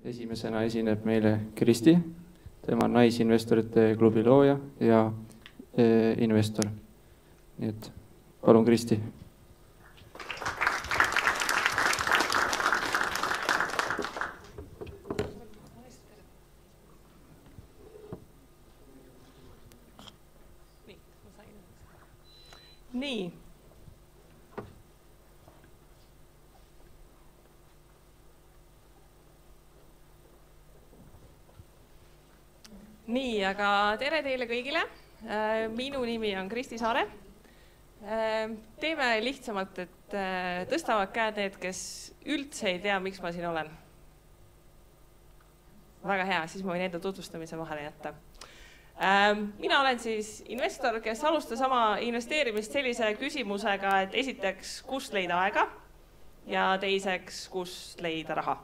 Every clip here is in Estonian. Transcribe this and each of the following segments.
Esimesena esineb meile Kristi, tema on Naisinvestorite klubi looja ja investor. Nii et palun Kristi. Nii. Nii, aga tere teile kõigile. Minu nimi on Kristi Saare. Teeme lihtsamalt, et tõstavad käed need, kes üldse ei tea, miks ma siin olen. Väga hea, siis ma võin enda tutvustamise vahele jätta. Mina olen siis investor, kes alustas oma investeerimist sellise küsimusega, et esiteks, kust leida aega ja teiseks, kust leida raha.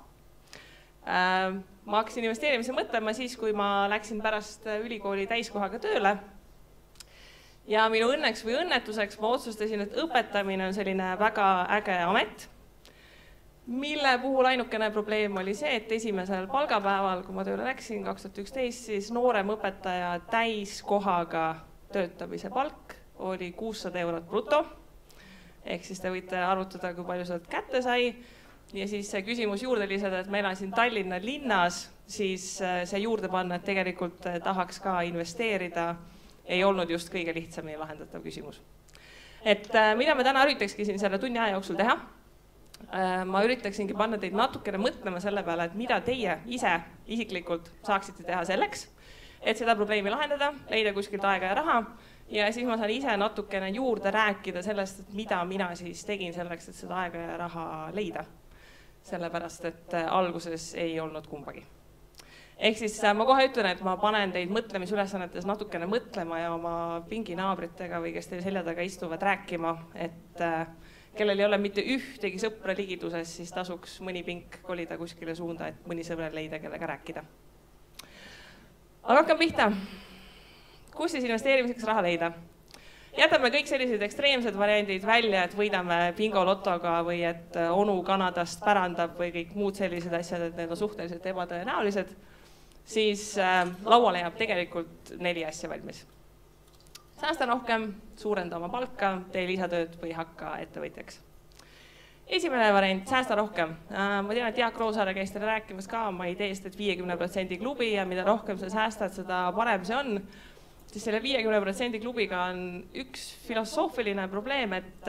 Ma hakkasin investeerimise mõtlema siis, kui ma läksin pärast ülikooli täiskohaga tööle. Ja minu õnneks või õnnetuseks ma otsustasin, et õpetamine on selline väga äge amet, mille puhul ainukene probleem oli see, et esimesel palgapäeval, kui ma tööle läksin 2011, siis noorem õpetaja täiskohaga töötamise palk oli 600 eurot bruto. Ehk siis te võite arvutada, kui palju sealt kätte sai. Ja siis see küsimus juurde lisada, et ma elasin Tallinna linnas, siis see juurde panna, et tegelikult tahaks ka investeerida, ei olnud just kõige lihtsamini lahendatav küsimus. Et mida me täna üritakski siin selle tunni aja jooksul teha? Ma üritaksingi panna teid natukene mõtlema selle peale, et mida teie ise isiklikult saaksite teha selleks, et seda probleemi lahendada, leida kuskilt aega ja raha. Ja siis ma saan ise natukene juurde rääkida sellest, et mida mina siis tegin selleks, et seda aega ja raha leida. Sellepärast, et alguses ei olnud kumbagi. Ehk siis ma kohe ütlen, et ma panen teid mõtlemisülesannetes natukene mõtlema ja oma pinginaabritega või kes teil selja taga istuvad rääkima, et kellel ei ole mitte ühtegi sõpra ligiduses, siis tasuks mõni pink kolida kuskile suunda, et mõni sõber leida, kellega rääkida. Aga hakkame pihta. Kus siis investeerimiseks raha leida? Jätame kõik sellised ekstreemsed variandid välja, et võidame bingo lotoga või et onu Kanadast pärandab või kõik muud sellised asjad, et need on suhteliselt ebatõenäolised, siis lauale jääb tegelikult 4 asja valmis. Säästa rohkem, suurenda oma palka, tee lisatööd või hakka ettevõtjaks. Esimene variant, säästa rohkem. Ma tean, et Jaak Roosaare käis teile rääkimas ka oma ideest, et 50% klubi ja mida rohkem sa säästad, seda parem see on. Siis selle 50% klubiga on üks filosoofiline probleem, et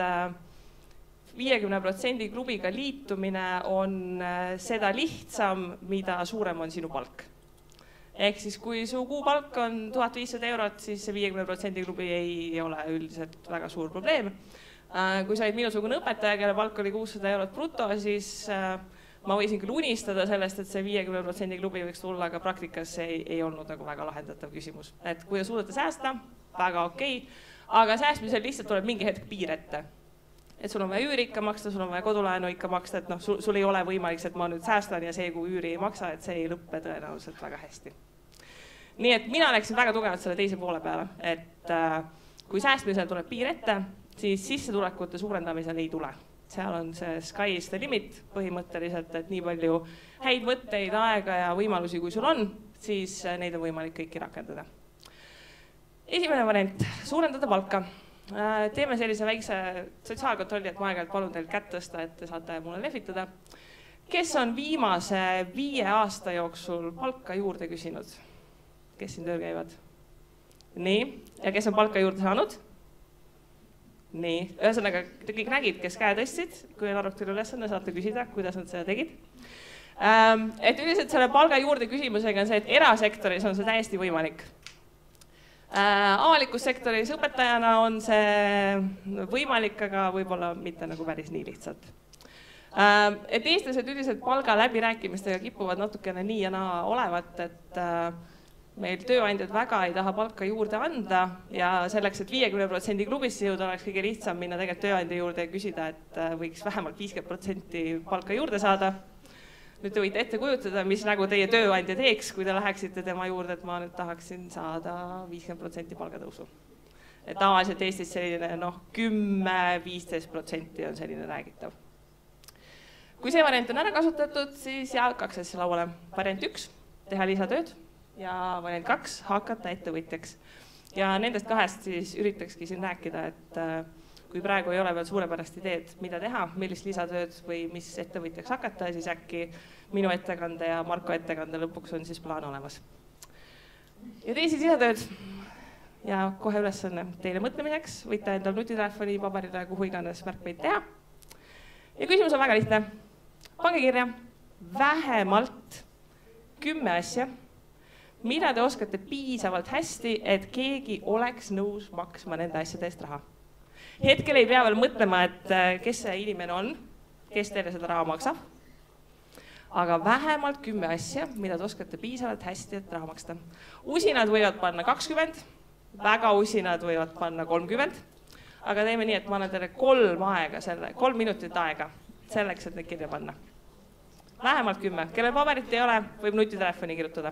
50% klubiga liitumine on seda lihtsam, mida suurem on sinu palk. Ehk siis, kui su kuupalk on 1500 eurot, siis see 50% klubi ei ole üldiselt väga suur probleem. Kui sa olid minusugune õpetaja, kelle palk oli 600 eurot bruto, siis ma võisin küll unistada sellest, et see 50% klubi võiks tulla, aga praktikas see ei olnud nagu väga lahendatav küsimus. Et kui te suudate säästa, väga okei, aga säästmisel lihtsalt tuleb mingi hetk piir ette. Et sul on vaja üüri ikka maksta, sul on vaja kodulaenu ikka maksta, et sul ei ole võimalik, et ma nüüd säästan ja see, kui üüri ei maksa, et see ei lõppe tõenäoliselt väga hästi. Nii et mina läksin väga tugevalt selle teise poole peale, et kui säästmisel tuleb piir ette, siis sissetulekute suurendamisel ei tule. Seal on see sky is the limit põhimõtteliselt, et nii palju häid mõtteid, aega ja võimalusi, kui sul on, siis neid on võimalik kõiki rakendada. Esimene variant, suurendada palka. Teeme sellise väikse sotsiaalkontrolli, et ma aeg-ajalt palun teil kätt tõsta, et te saate mulle lehvitada. Kes on viimase 5 aasta jooksul palka juurde küsinud? Kes siin tööl käivad? Nii, ja kes on palka juurde saanud? Nii, ühesõnaga, te kõik nägid, kes käe tõstsid, kui on arvutil ülesanne, saate küsida, kuidas nad seda tegid. Et üldiselt selle palga juurde küsimusega on see, et erasektoris on see täiesti võimalik. Avalikus sektoris õpetajana on see võimalik, aga võib-olla mitte nagu päris nii lihtsalt. Et eestlased üldiselt palga läbirääkimistega kipuvad natukene nii ja naa olevat, et meil tööandjad väga ei taha palka juurde anda ja selleks, et 50% klubisse jõuda, oleks kõige lihtsam minna tegelikult tööandja juurde ja küsida, et võiks vähemalt 50% palka juurde saada. Nüüd te võite ette kujutada, mis nagu teie tööandja teeks, kui te läheksite tema juurde, et ma nüüd tahaksin saada 50% palgatõusu. Et tavaliselt Eestis selline 10-15% on selline räägitav. Kui see variant on ära kasutatud, siis jaakaks see lauale. Variant 1, teha lisatööd ja variant 2, hakata ettevõtjaks. Ja nendest kahest siis üritakski siin rääkida, et kui praegu ei ole veel suurepärast ideed, mida teha, millist lisatööd või mis ettevõtjaks hakata, siis äkki minu ettekande ja Marko ettekande lõpuks on siis plaan olemas. Ja teisi lisatööd ja kohe ülesanne teile mõtlemiseks, võite endal nutitelefoni, paberile, kuhu iganes märkmeid teha. Ja küsimus on väga lihtne. Pange kirja vähemalt 10 asja, mida te oskate piisavalt hästi, et keegi oleks nõus maksma nende asjade eest raha. Hetkel ei pea veel mõtlema, et kes see inimene on, kes teile seda raha maksab, aga vähemalt 10 asja, mida te oskate piisavalt hästi, et raha maksta. Usinad võivad panna 20, väga usinad võivad panna 30, aga teeme nii, et ma annan teile 3 minutit aega selleks, et neid kirja panna. Vähemalt 10. Kellel paberit ei ole, võib nutitelefoni kirjutada.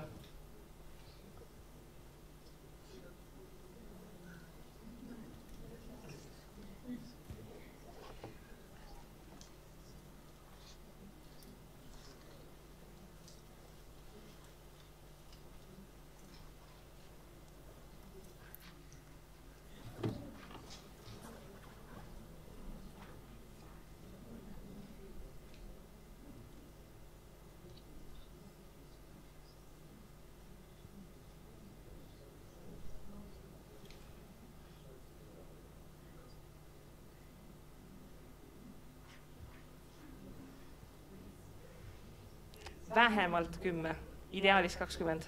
Vähemalt 10, ideaalis 20.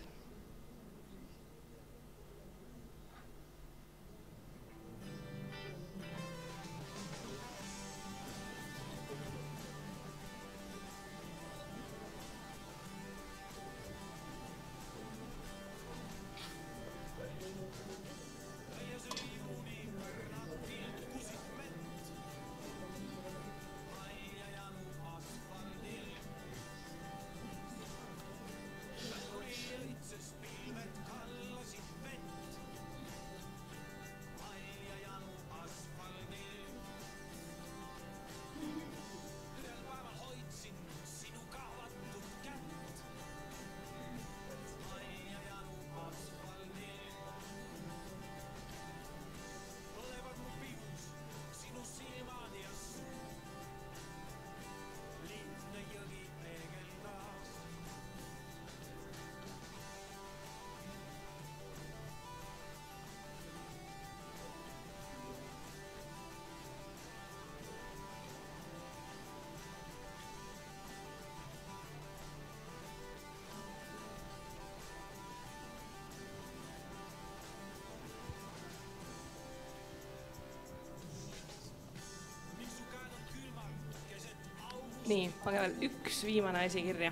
Nii, pange veel üks viimane asi kirja.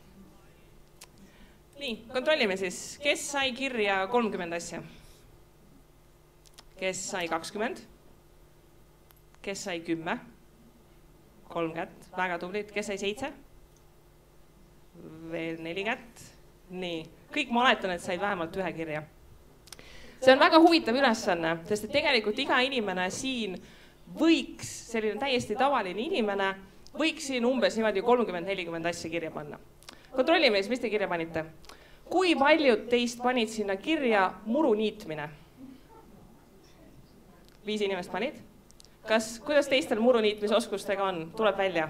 Nii, kontrollime siis, kes sai kirja 30 asja? Kes sai 20? Kes sai 10? 3 kätt, väga tublid. Kes sai 7? Veel 4 kätt. Nii, kõik ma oletan, et said vähemalt 1 kirja. See on väga huvitav ülesanne, sest et tegelikult iga inimene siin võiks, selline täiesti tavaline inimene, võiks siin umbes niimoodi 30-40 asja kirja panna. Kontrollime siis, mis te kirja panite. Kui paljud teist panid sinna kirja muru niitmine? 5 inimest panid. Kuidas teistel muru niitmise oskustega on? Tuleb välja?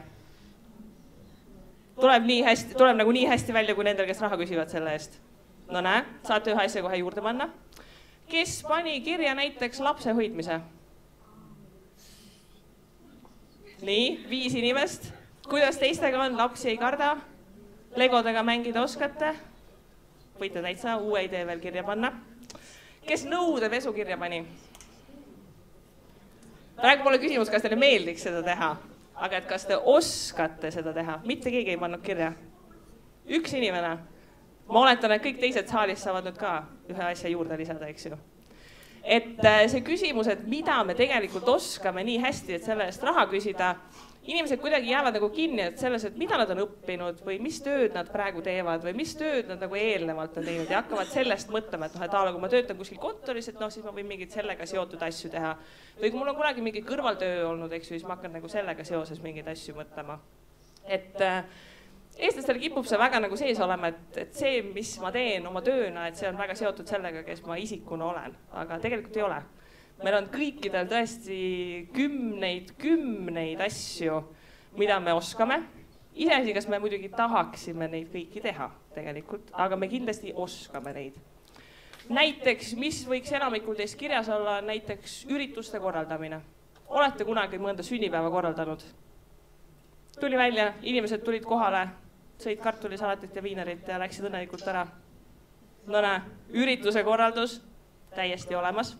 Tuleb nagu nii hästi välja, kui nendel, kes raha küsivad selle eest. No näe, saate 1 asja kohe juurde panna. Kes pani kirja näiteks lapse hoidmise? Nii, 5 inimest. Kuidas teistega on? Lapsi ei karda? Legodega mängida oskate? Võite täitsa uue idee veel kirja panna. Kes nõude pesu kirja pani? Praegu pole küsimus, kas teile meeldiks seda teha, aga et kas te oskate seda teha? Mitte keegi ei pannud kirja. 1 inimene. Ma oletan, et kõik teised saalis saavad nüüd ka 1 asja juurde lisada, eks ju. Et see küsimus, et mida me tegelikult oskame nii hästi, et selle eest raha küsida, inimesed kuidagi jäävad nagu kinni, et selles, et mida nad on õppinud või mis tööd nad praegu teevad või mis tööd nad nagu eelnevalt on teinud ja hakkavad sellest mõtlema, et kui ma töötan kuskil kontoris, et siis ma võin mingid sellega seotud asju teha. Või kui mul on kunagi mingi kõrvaltöö olnud, eks ju, siis ma hakkan nagu sellega seoses mingeid asju mõtlema. Et eestlastel kipub see väga nagu sees olema, et see, mis ma teen oma tööna, et see on väga seotud sellega, kes ma isikuna olen, aga tegelikult ei ole. Meil on kõikidel tõesti kümneid asju, mida me oskame. Isegi, kas me muidugi tahaksime neid kõiki teha tegelikult, aga me kindlasti oskame neid. Näiteks, mis võiks enamikul teist kirjas olla, näiteks ürituste korraldamine. Olete kunagi mõnda sünnipäeva korraldanud? Tuli välja, inimesed tulid kohale, sõid kartulisalatit ja viinerit ja läksid õnnelikult ära. No näe, ürituse korraldus täiesti olemas.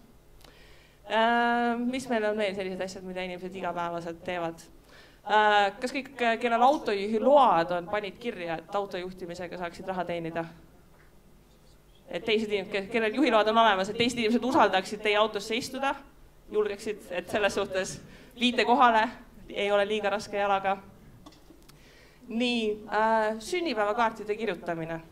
Mis meil on veel sellised asjad, mida inimesed igapäevaselt teevad? Kas kõik, kellel autojuhi load on, panid kirja, et autojuhtimisega saaksid raha teenida? Et teised inimesed, kellel juhiload on olemas, et teised inimesed usaldaksid teie autosse istuda, julgeksid, et selles suhtes viite kohale, ei ole liiga raske jalaga. Nii, sünnipäevakaartide kirjutamine.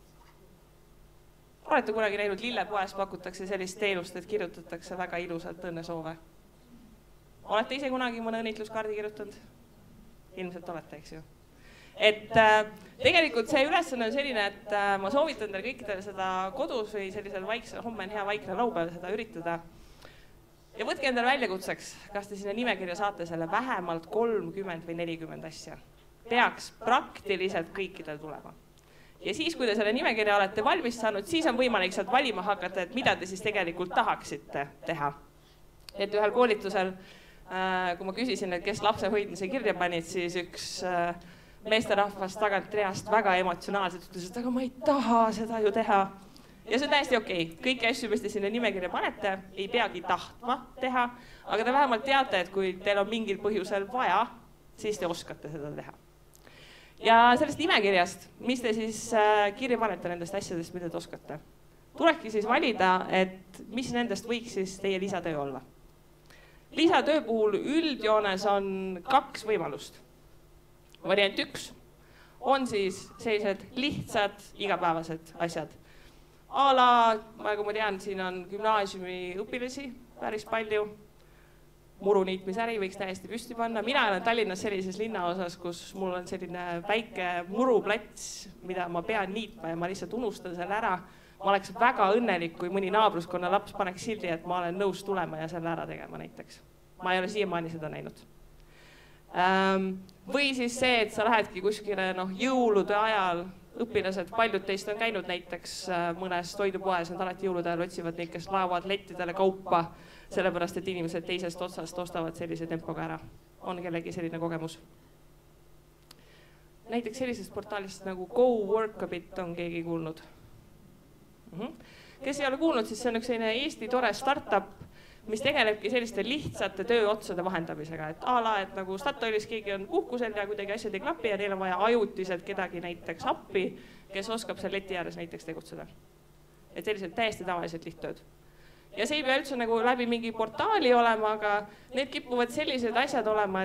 Olete kunagi näinud lillepoes pakutakse sellist teenust, et kirjutatakse väga ilusalt õnnesoove? Olete ise kunagi mõne õnnitluskaardi kirjutanud? Ilmselt olete, eks ju. Et tegelikult see ülesanne on selline, et ma soovitan teile kõikidele seda kodus või sellisel vaiksel, homme on hea vaikne laupäev seda üritada. Ja võtke endale väljakutseks, kas te sinna nimekirja saate selle vähemalt 30 või 40 asja. Peaks praktiliselt kõikidel tulema. Ja siis, kui te selle nimekirja olete valmis saanud, siis on võimalik sealt valima hakata, et mida te siis tegelikult tahaksite teha. Et ühel koolitusel, kui ma küsisin, et kes lapse hoidmise kirja panid, siis üks meesterahvas tagant reast väga emotsionaalselt ütles, et aga ma ei taha seda ju teha. Ja see on täiesti okei. Kõiki asju, mis te sinna nimekirja panete, ei peagi tahtma teha, aga te vähemalt teate, et kui teil on mingil põhjusel vaja, siis te oskate seda teha. Ja sellest nimekirjast, mis te siis kirja panete nendest asjadest, mida te oskate, tulebki siis valida, et mis nendest võiks siis teie lisatöö olla. Lisatöö puhul üldjoones on 2 võimalust. Variant 1 on siis sellised lihtsad igapäevased asjad. Nagu ma tean, siin on gümnaasiumi õpilasi päris palju. Muruniitmisäri võiks täiesti püsti panna. Mina olen Tallinnas sellises linnaosas, kus mul on selline väike muruplats, mida ma pean niitma ja ma lihtsalt unustan selle ära. Ma oleks väga õnnelik, kui mõni naabruskonna laps paneks sildi, et ma olen nõus tulema ja selle ära tegema näiteks. Ma ei ole siiamaani seda näinud. Või siis see, et sa lähedki kuskile jõulude ajal, õpilased, paljud teist on käinud näiteks mõnes toidupoes, nad alati jõulude ajal otsivad neid, kes laevad lettidele kaupa, sellepärast, et inimesed teisest otsast ostavad sellise tempoga ära. On kellegi selline kogemus? Näiteks sellisest portaalist nagu Go Work a Bit on keegi kuulnud. Kes ei ole kuulnud, siis see on üks selline Eesti tore startup, mis tegelebki selliste lihtsate tööotsade vahendamisega. Et nagu Statoilis keegi on puhkusel ja kuidagi asjad ei klapi ja neil on vaja ajutiselt kedagi näiteks appi, kes oskab seal leti ääres näiteks tegutseda. Et sellised täiesti tavalised lihttööd. Ja see ei pea üldse nagu läbi mingi portaali olema, aga need kipuvad sellised asjad olema,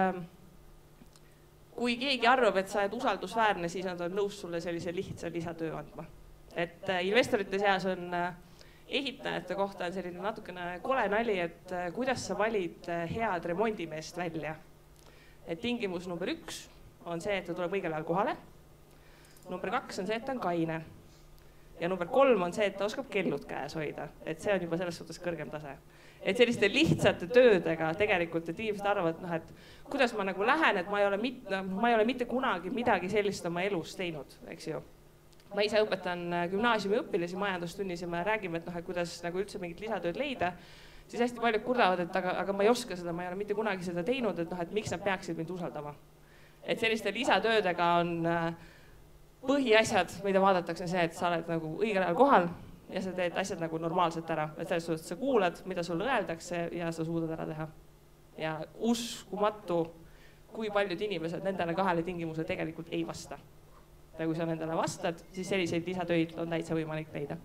et kui keegi arvab, et sa oled usaldusväärne, siis nad on nõus sulle sellise lihtsa lisatöö andma. Et investorite seas on ehitajate kohta on selline natukene kole nali, et kuidas sa valid head remondimeest välja. Et tingimus number 1 on see, et ta tuleb õigel ajal kohale. Number 2 on see, et ta on kaine. Ja number 3 on see, et ta oskab kellud käes hoida. Et see on juba selles suhtes kõrgem tase. Et selliste lihtsate töödega tegelikult, et inimesed arvavad, et kuidas ma nagu lähen, et ma ei ole mitte kunagi midagi sellist oma elus teinud, eks ju. Ma ise õpetan gümnaasiumi õpilasi majandustunnis ja me räägime, et kuidas nagu üldse mingit lisatööd leida, siis hästi paljud kurdavad, et aga ma ei oska seda, ma ei ole mitte kunagi seda teinud, et miks nad peaksid mind usaldama. Et selliste lisatöödega on põhiasjad, mida vaadatakse see, et sa oled nagu õigel ajal kohal ja sa teed asjad nagu normaalselt ära. Et selles suhtes sa kuulad, mida sulle öeldakse ja sa suudad ära teha. Ja uskumatu, kui paljud inimesed nendele 2 tingimuse tegelikult ei vasta. Ja kui sa nendele vastad, siis selliseid lisatöid on täitsa võimalik leida.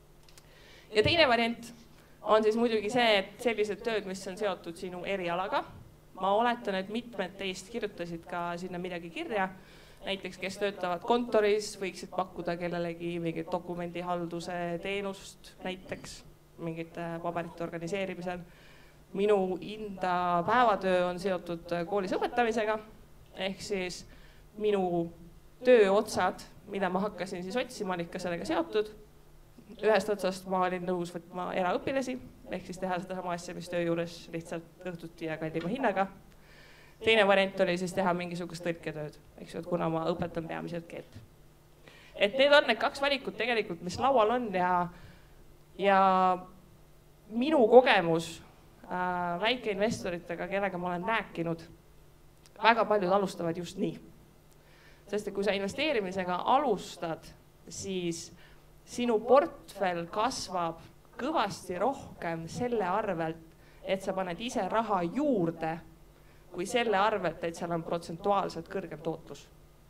Ja teine variant on siis muidugi see, et sellised tööd, mis on seotud sinu erialaga. Ma oletan, et mitmed teist kirjutasid ka sinna midagi kirja. Näiteks, kes töötavad kontoris, võiksid pakkuda kellelegi mingit dokumendihalduse teenust, näiteks mingite paberite organiseerimisel. Minu enda päevatöö on seotud koolis õpetamisega, ehk siis minu tööotsad, mida ma hakkasin siis otsima, olid ka sellega seotud. Ühest otsast ma olin nõus võtma eraõpilasi, ehk siis teha seda sama asja, mis töö juures lihtsalt õhtuti ja kallima hinnaga. Teine variant oli siis teha mingisugust tõlketööd, eks ju, kuna ma õpetan peamiselt keelt. Et need on need kaks valikut tegelikult, mis laual on ja minu kogemus väikeinvestoritega, kellega ma olen rääkinud, väga paljud alustavad just nii. Sest kui sa investeerimisega alustad, siis sinu portfell kasvab kõvasti rohkem selle arvelt, et sa paned ise raha juurde, kui selle arvelt, et seal on protsentuaalselt kõrgem tootlus.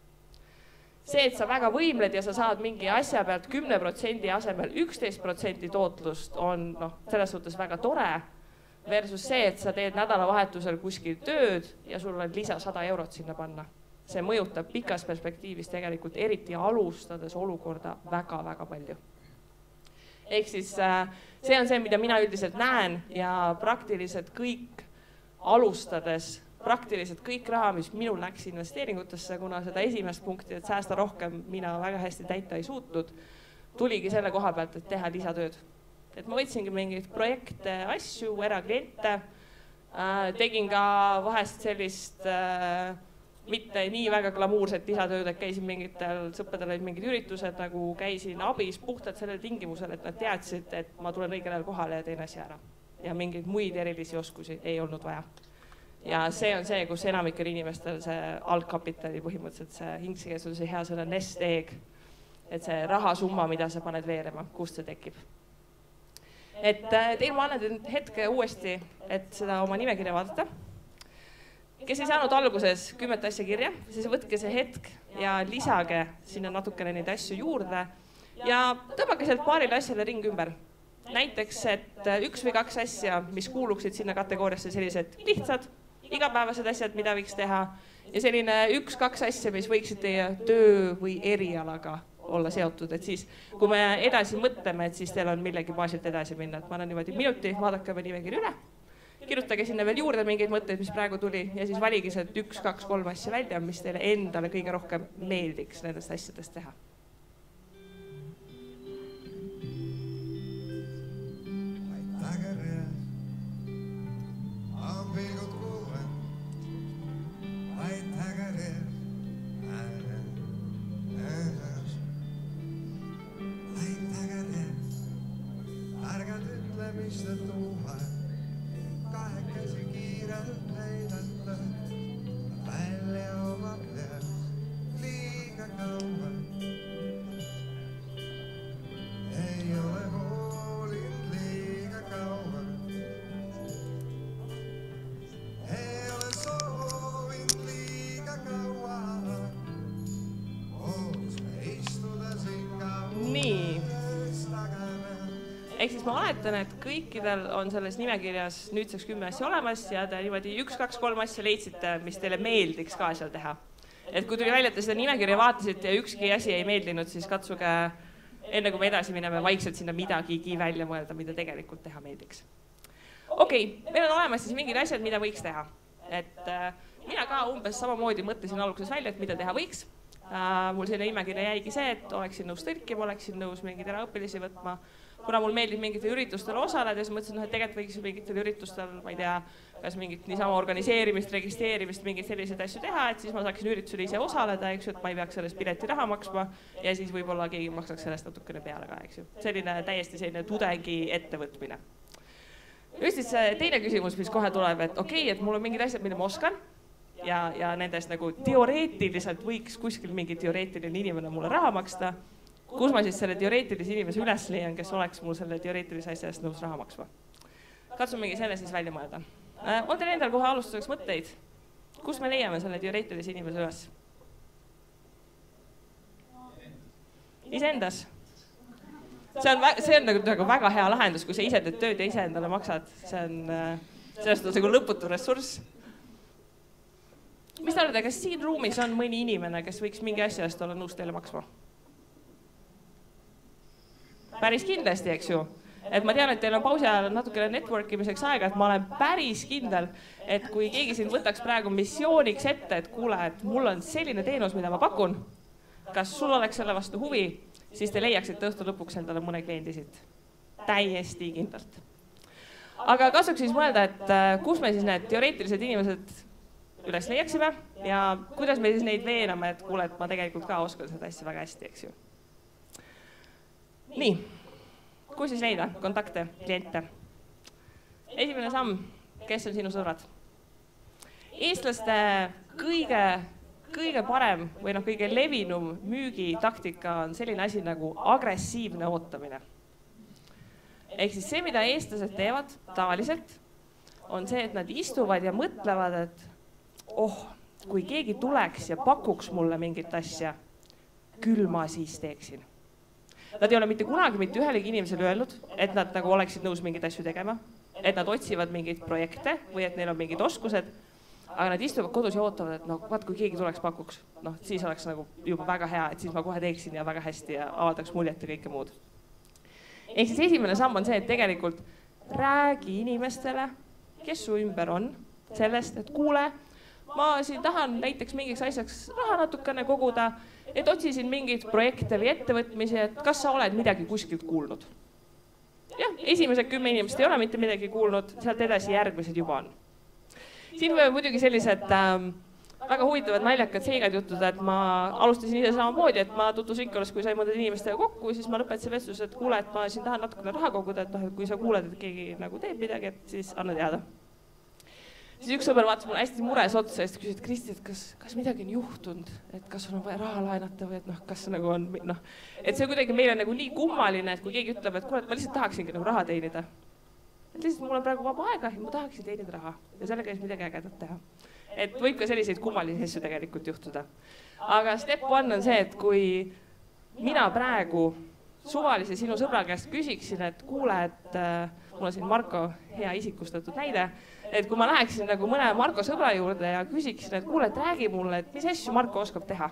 See, et sa väga võimled ja sa saad mingi asja pealt 10% asemel 11% tootlust, on selles suhtes väga tore, versus see, et sa teed nädalavahetusel kuskil tööd ja sul on lisa 100 eurot sinna panna. See mõjutab pikas perspektiivis tegelikult eriti alustades olukorda väga-väga palju. Ehk siis see on see, mida mina üldiselt näen ja praktiliselt kõik alustades, praktiliselt kõik raha, mis minul läks investeeringutesse, kuna seda esimest punkti, et säästa rohkem, mina väga hästi täita ei suutnud, tuligi selle koha pealt, et teha lisatööd. Et ma võtsingi mingeid projekte, asju, erakliente, tegin ka vahest sellist mitte nii väga glamuurset lisatööd, et käisin mingitel sõppedel olid mingid üritused, nagu käisin abis puhtalt sellel tingimusel, et nad teadsid, et ma tulen õigel ajal kohale ja teen asja ära. Ja mingeid muid erilisi oskusi ei olnud vaja. Ja see on see, kus enamikel inimestel see algkapitali põhimõtteliselt see inglise see hea sõna nest egg, et see rahasumma, mida sa paned veerema, kust see tekib. Et teil ma annan hetke uuesti, et seda oma nimekirja vaadata. Kes ei saanud alguses 10 asja kirja, siis võtke see hetk ja lisage sinna natukene neid asju juurde ja tõmmake sealt paarile asjale ring ümber. Näiteks, et 1 või 2 asja, mis kuuluksid sinna kategooriasse sellised lihtsad, igapäevased asjad, mida võiks teha ja selline 1-2 asja, mis võiksid teie töö või erialaga olla seotud, et siis kui me edasi mõtleme, et siis teil on millegi baasilt edasi minna, et ma annan niimoodi minuti, vaadake me nimekiri üle. Kirjutage sinna veel juurde mingeid mõtteid, mis praegu tuli ja siis valige sealt 1, 2, 3 asja välja, mis teile endale kõige rohkem meeldiks nendest asjadest teha. Ehk siis ma oletan, et kõikidel on selles nimekirjas nüüdseks 10 asja olemas ja te niimoodi 1, 2, 3 asja leidsite, mis teile meeldiks ka seal teha. Et kui tuli välja, et te seda nimekirja vaatasite ja ükski asi ei meeldinud, siis katsuge enne kui me edasi mineme vaikselt sinna midagigi välja mõelda, mida tegelikult teha meeldiks. Okei, meil on olemas siis mingid asjad, mida võiks teha. Et mina ka umbes samamoodi mõtlesin alguses välja, et mida teha võiks. Mul selle nimekirja jäigi see, et oleksin nõus tõlkima, oleksin nõus mingeid eraõpilisi võtma. Kuna mul meeldib mingitel üritustel osaleda, siis mõtlesin, et tegelikult võiks mingitel üritustel, ma ei tea, kas mingit niisama organiseerimist, registreerimist, mingeid selliseid asju teha, et siis ma saaksin üritusel ise osaleda, eks ju, et ma ei peaks sellest pileti raha maksma ja siis võib-olla keegi maksaks sellest natukene peale ka, eks ju. Selline täiesti selline tudengi ettevõtmine. Just siis teine küsimus, mis kohe tuleb, et okei, et mul on mingid asjad, mida ma oskan ja nendest nagu teoreetiliselt võiks kuskil mingi teoreetiline inimene mulle raha maksta. Kus ma siis selle teoreetilise inimese üles leian, kes oleks mul selle teoreetilise asja eest nõus raha maksma. Katsumegi selle siis välja mõelda. On teil endal kohe alustuseks mõtteid? Kus me leiame selle teoreetilise inimese üles? Iseendas. See on nagu väga hea lahendus, kui sa ise teed tööd ja ise endale maksad. Sellest on nagu lõputu ressurss. Mis te arvate, kas siin ruumis on mõni inimene, kes võiks mingi asja eest olla nõus teile maksma? Päris kindlasti, eks ju. et ma tean, et teil on pausi ajal natukene network imiseks aega, et ma olen päris kindel, et kui keegi siin võtaks praegu missiooniks ette, et kuule, et mul on selline teenus, mida ma pakun, kas sul oleks selle vastu huvi, siis te leiaksite õhtu lõpuks endale mõne kliendi siit. Täiesti kindlalt. Aga kasuks siis mõelda, et kus me siis need teoreetilised inimesed üles leiaksime ja kuidas me siis neid veename, et kuule, et ma tegelikult ka oskan seda asja väga hästi, eks ju. Nii, kus siis leida kontakte, kliente? Esimene samm, kes on sinu sõbrad? Eestlaste kõige parem või kõige levinum müügitaktika on selline asi nagu agressiivne ootamine. Ehk siis see, mida eestlased teevad tavaliselt, on see, et nad istuvad ja mõtlevad, et kui keegi tuleks ja pakuks mulle mingit asja, küll ma siis teeksin. Nad ei ole mitte kunagi mitte ühelegi inimesele öelnud, et nad oleksid nõus mingeid asju tegema, et nad otsivad mingeid projekte või et neil on mingid oskused, aga nad istuvad kodus ja ootavad, et vaat kui keegi tuleks pakuks, siis oleks juba väga hea, et siis ma kohe teeksin ja väga hästi ja avaldaks muljet ja kõike muud. Ehk siis esimene samm on see, et tegelikult räägi inimestele, kes su ümber on, sellest, et kuule, ma siin tahan näiteks mingiks asjaks raha natukene koguda, et otsisin mingeid projekte või ettevõtmisi, et kas sa oled midagi kuskilt kuulnud. Jah, esimesed 10 inimest ei ole mitte midagi kuulnud, sealt edasi järgmised juba on. Siin võime muidugi sellised väga huvitavad naljakad seigad jutuda, et ma alustasin ise samamoodi, et ma tutvusin ikka, kui sai mõned inimestega kokku, siis ma lõpetasin vestlus, et kuule, et ma siin tahan natukene raha koguda, et kui sa kuuled, et keegi teeb midagi, et siis anna teada. Siis üks sõber vaatas mulle hästi mures otsa ja küsis, et Kristi, et kas midagi on juhtunud, et kas on vaja raha laenata või et kas on, et see kuidagi meile nii kummaline, et kui keegi ütleb, et kuule, et ma lihtsalt tahaksingi raha teenida. Et lihtsalt mul on praegu vaba aega ja ma tahaksin teenida raha ja sellega siis midagi ägedat teha. Et võib ka selliseid kummalisi asju tegelikult juhtuda. Aga step 1 on see, et kui mina praegu suvalise sinu sõbra käest küsiksin, et kuule, et mul on siin Marko hea isikustatud näide, et kui ma läheksin mõne Marko sõbra juurde ja küsiksin, et kuule, et räägi mulle, et mis asju Marko oskab teha.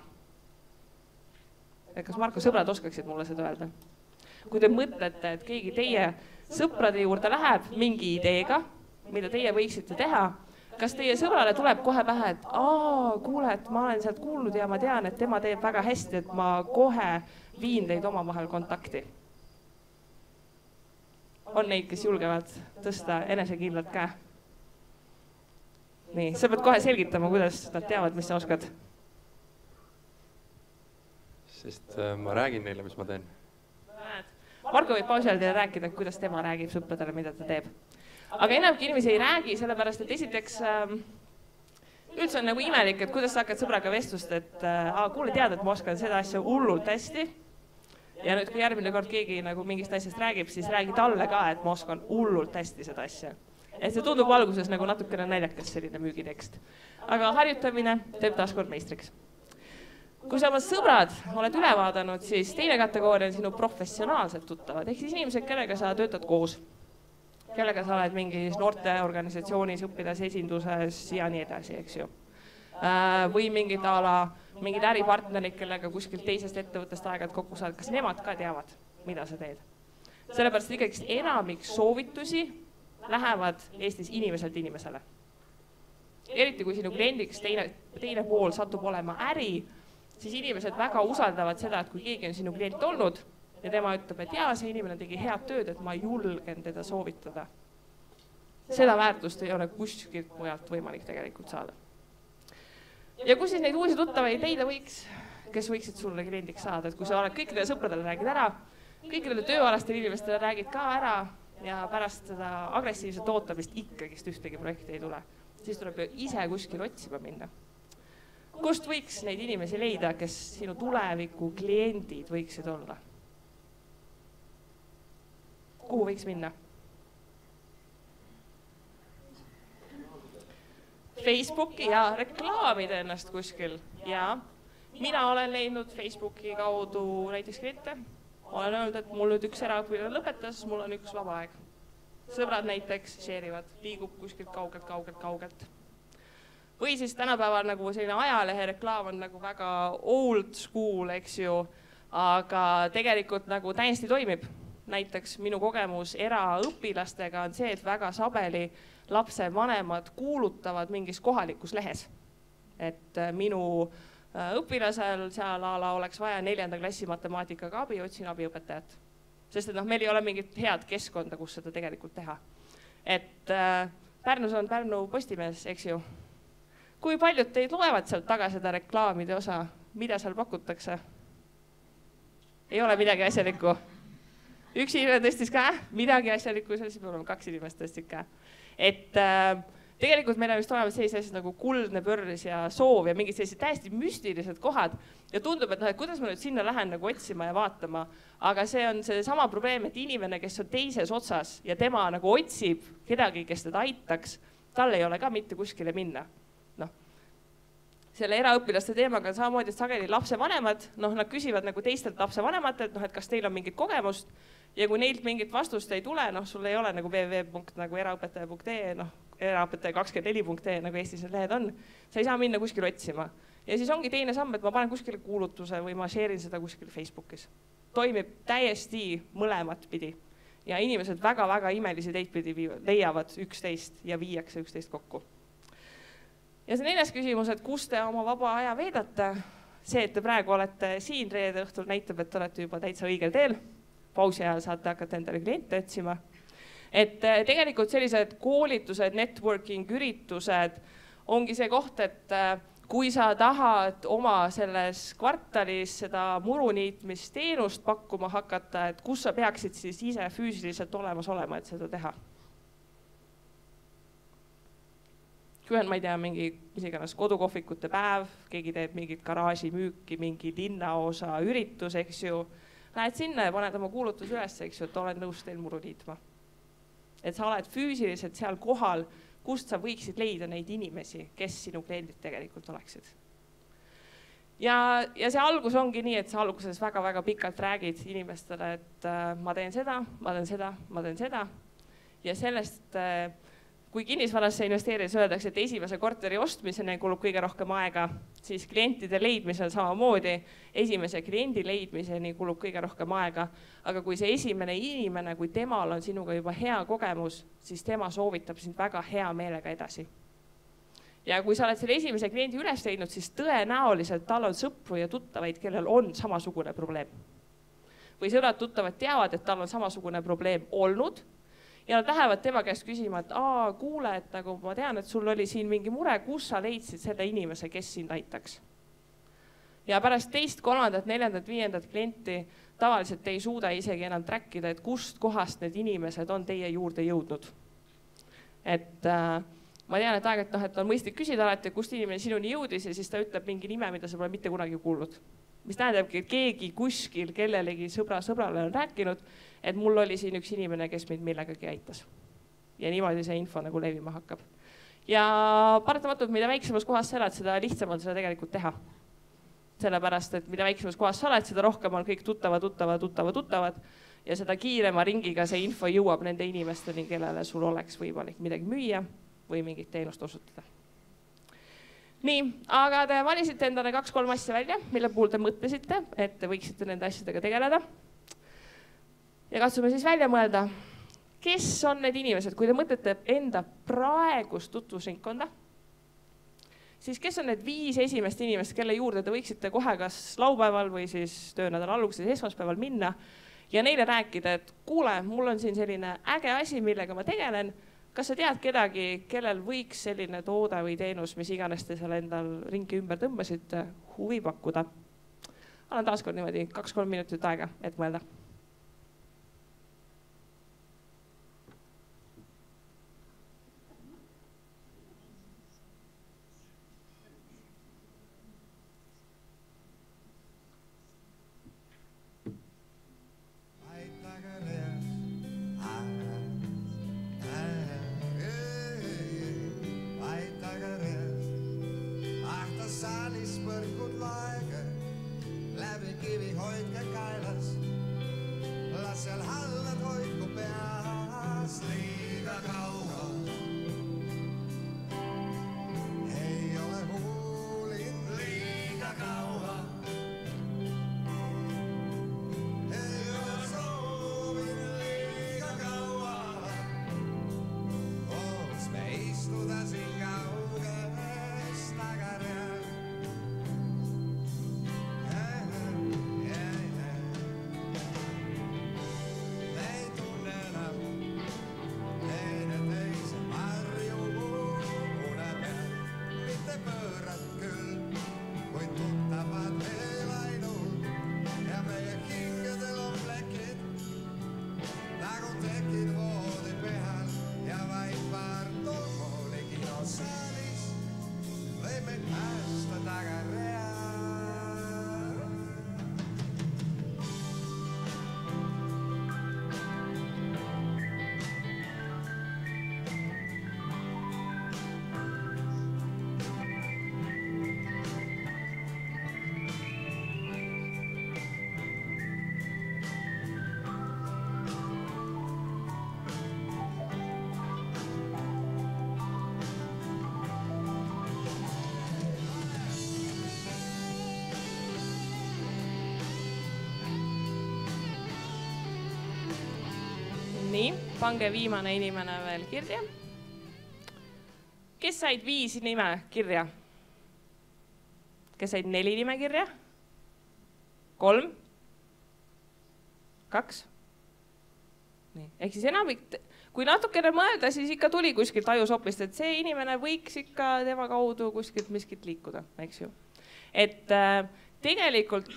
Et kas Marko sõbrad oskaksid mulle seda öelda? Kui te mõtlete, et keegi teie sõprade juurde läheb mingi ideega, mida teie võiksite teha, kas teie sõbrale tuleb kohe pähe, et kuule, et ma olen sealt kuulnud ja ma tean, et tema teeb väga hästi, et ma kohe viin teid omavahel kontakti. On neid, kes julgevad tõsta enesekindlalt käe. Nii, sa pead kohe selgitama, kuidas nad teavad, mis sa oskad. Sest ma räägin neile, mis ma teen. Marko võib pausi ajal teile rääkida, kuidas tema räägib sõpradele, mida ta teeb. Aga enamgi inimesi ei räägi, sellepärast, et esiteks üldse on imelik, et kuidas sa hakkad sõbraga vestlust, et kuule tead, et ma oskan seda asja hullult hästi. Ja nüüd, kui järgmine kord keegi mingist asjast räägib, siis räägi talle ka, et ma oskan hullult hästi seda asja. Et see tundub alguses natukene näljakas selline müügitekst. Aga harjutamine teeb taaskord meistriks. Kui sa oma sõbrad oled üle vaadanud, siis teine kategooria on sinu professionaalsed tuttavad, ehk siis inimesed, kellega sa töötad koos, kellega sa oled mingis noorteorganisatsioonis, õpilasesinduses ja nii edasi, eks ju. Või mingid äripartnerid, kellega kuskilt teisest ettevõttest aegad kokku saad, kas nemad ka teavad, mida sa teed. Sellepärast ikkagi enamik soovitusi lähevad Eestis inimeselt inimesele. Eriti kui sinu kliendiks teine pool satub olema äri, siis inimesed väga usaldavad seda, et kui keegi on sinu klient olnud ja tema ütleb, et jaa, see inimene tegi head tööd, et ma julgen teda soovitada. Seda väärtust ei ole kuskilt mujalt võimalik tegelikult saada. Ja kui siis neid uusi tuttavaid leida võiks, kes võiksid sulle kliendiks saada, et kui sa oled kõikidele sõpradele räägid ära, kõikidele tööalastele inimestele räägid ka ära ja pärast seda agressiivset ootamist ikkagist ühtegi projekti ei tule, siis tuleb ju ise kuskil otsima minna. Kust võiks neid inimesi leida, kes sinu tuleviku kliendid võiksid olla? Kuhu võiks minna? Facebooki ja reklaamida ennast kuskil. Ja mina olen leidnud Facebooki kaudu näiteks kliente. Olen öelnud, et mul nüüd üks eraõpilane lõpetas, mul on üks vaba aeg. Sõbrad näiteks share'ivad, liigub kuskilt kaugelt. Või siis tänapäeval selline ajalehe reklaam on väga old school, eks ju, aga tegelikult täiesti toimib. näiteks minu kogemus eraõpilastega on see, et väga sabeli lapse vanemad kuulutavad mingis kohalikus lehes. Et minu õpilasel seal ala oleks vaja 4. klassi matemaatikaga abi, otsin abiõpetajat. Sest et meil ei ole mingit head keskkonda, kus seda tegelikult teha. Et Pärnus on Pärnu Postimees, eks ju. Kui paljud teid loevad sealt taga seda reklaamide osa, mida seal pakutakse? Ei ole midagi asjalikku. Üks inimene tõstis ka, midagi asjalikku, siis peab olema 2 inimest tõstis ka. Et tegelikult meil on just olemas sellised asjad nagu kuldne pörs ja soov ja mingid sellised täiesti müstilised kohad. Ja tundub, et kuidas ma nüüd sinna lähen nagu otsima ja vaatama. Aga see on see sama probleem, et inimene, kes on teises otsas ja tema nagu otsib kedagi, kes teda aitaks, tal ei ole ka mitte kuskile minna. Selle eraõpilaste teemaga on samamoodi, et sageli lapsevanemad, nad küsivad nagu teistelt lapsevanematelt, et kas teil on mingit kogemust ja kui neilt mingit vastust ei tule, sul ei ole nagu www.eraõpetaja.ee, eraõpetaja24.ee, nagu Eestis need lehed on, sa ei saa minna kuskil otsima. Ja siis ongi teine samm, et ma panen kuskile kuulutuse või ma share'in seda kuskil Facebookis. Toimib täiesti mõlemat pidi ja inimesed väga-väga imelisi teid pidi leiavad 11 ja viiakse 11 kokku. Ja see 4. küsimus, et kus te oma vaba aja veedate, see, et te praegu olete siin reede õhtul näitab, et olete juba täitsa õigel teel. Pausi ajal saate hakata endale kliente otsima. Et tegelikult sellised koolitused, networking, üritused ongi see koht, et kui sa tahad oma selles kvartalis seda muruniitmisteenust pakkuma hakata, et kus sa peaksid siis ise füüsiliselt olemas olema, et seda teha. Kui on, ma ei tea, mingi isiganes kodukohvikute päev, keegi teeb mingit garaaži müüki, mingi linnaosa üritus, eks ju, lähed sinna ja paned oma kuulutus üles, eks ju, et olen nõus teil muru liitma. Et sa oled füüsiliselt seal kohal, kust sa võiksid leida neid inimesi, kes sinu kliendid tegelikult oleksid. Ja see algus ongi nii, et sa alguses väga-väga pikalt räägid inimestele, et ma teen seda, ma teen seda, ma teen seda. Ja sellest kui kinnisvarasse investeerides öeldakse, et esimese korteri ostmiseni kulub kõige rohkem aega, siis klientide leidmisel samamoodi esimese kliendi leidmiseni kulub kõige rohkem aega. Aga kui see esimene inimene, kui temal on sinuga juba hea kogemus, siis tema soovitab sind väga hea meelega edasi. Ja kui sa oled selle esimese kliendi üles leidnud, siis tõenäoliselt tal on sõpru ja tuttavaid, kellel on samasugune probleem. Või sõbrad tuttavad teavad, et tal on samasugune probleem olnud. Ja nad lähevad tema käest küsima, et kuule, et nagu ma tean, et sul oli siin mingi mure, kus sa leidsid selle inimese, kes sind aitaks. Ja pärast 2., 3., 4., 5. klienti tavaliselt ei suuda isegi enam trackida, et kust kohast need inimesed on teie juurde jõudnud. Et ma tean, et aeg-ajalt, et on mõistlik küsida alati, kust inimene sinuni jõudis ja siis ta ütleb mingi nime, mida sa pole mitte kunagi kuulnud. Mis tähendabki, et keegi kuskil kellelegi sõbrale on rääkinud, et mul oli siin üks inimene, kes mind millegagi aitas. Ja niimoodi see info nagu levima hakkab. Ja paratamatult, mida väiksemas kohas sa elad, seda lihtsam on seda tegelikult teha. Sellepärast, et mida väiksemas kohas sa oled, seda rohkem on kõik tuttavad. Ja seda kiirema ringiga see info jõuab nende inimesteni, kellele sul oleks võimalik midagi müüa või mingit teenust osutada. Nii, aga te valisite endale 2-3 asja välja, mille puhul te mõtlesite, et te võiksite nende asjadega tegeleda. Ja katsume siis välja mõelda, kes on need inimesed, kui te mõtlete enda praegust tutvusringkonda, siis kes on need 5 esimest inimest, kelle juurde te võiksite kohe kas laupäeval või siis töönädala alguses esmaspäeval minna ja neile rääkida, et kuule, mul on siin selline äge asi, millega ma tegelen. Kas sa tead kedagi, kellel võiks selline toode või teenus, mis iganes te seal endal ringi ümber tõmbasite, huvi pakkuda? Annan taaskord niimoodi 2-3 minutit aega, et mõelda. nii, pange viimane inimene veel kirja. Kes said 5 nime kirja? Kes said 4 nime kirja? 3? 2? Nii. Ehk siis enamik, kui natukene mõelda, siis ikka tuli kuskilt ajusopist, et see inimene võiks ikka tema kaudu kuskilt miskit liikuda, eks ju. Et tegelikult,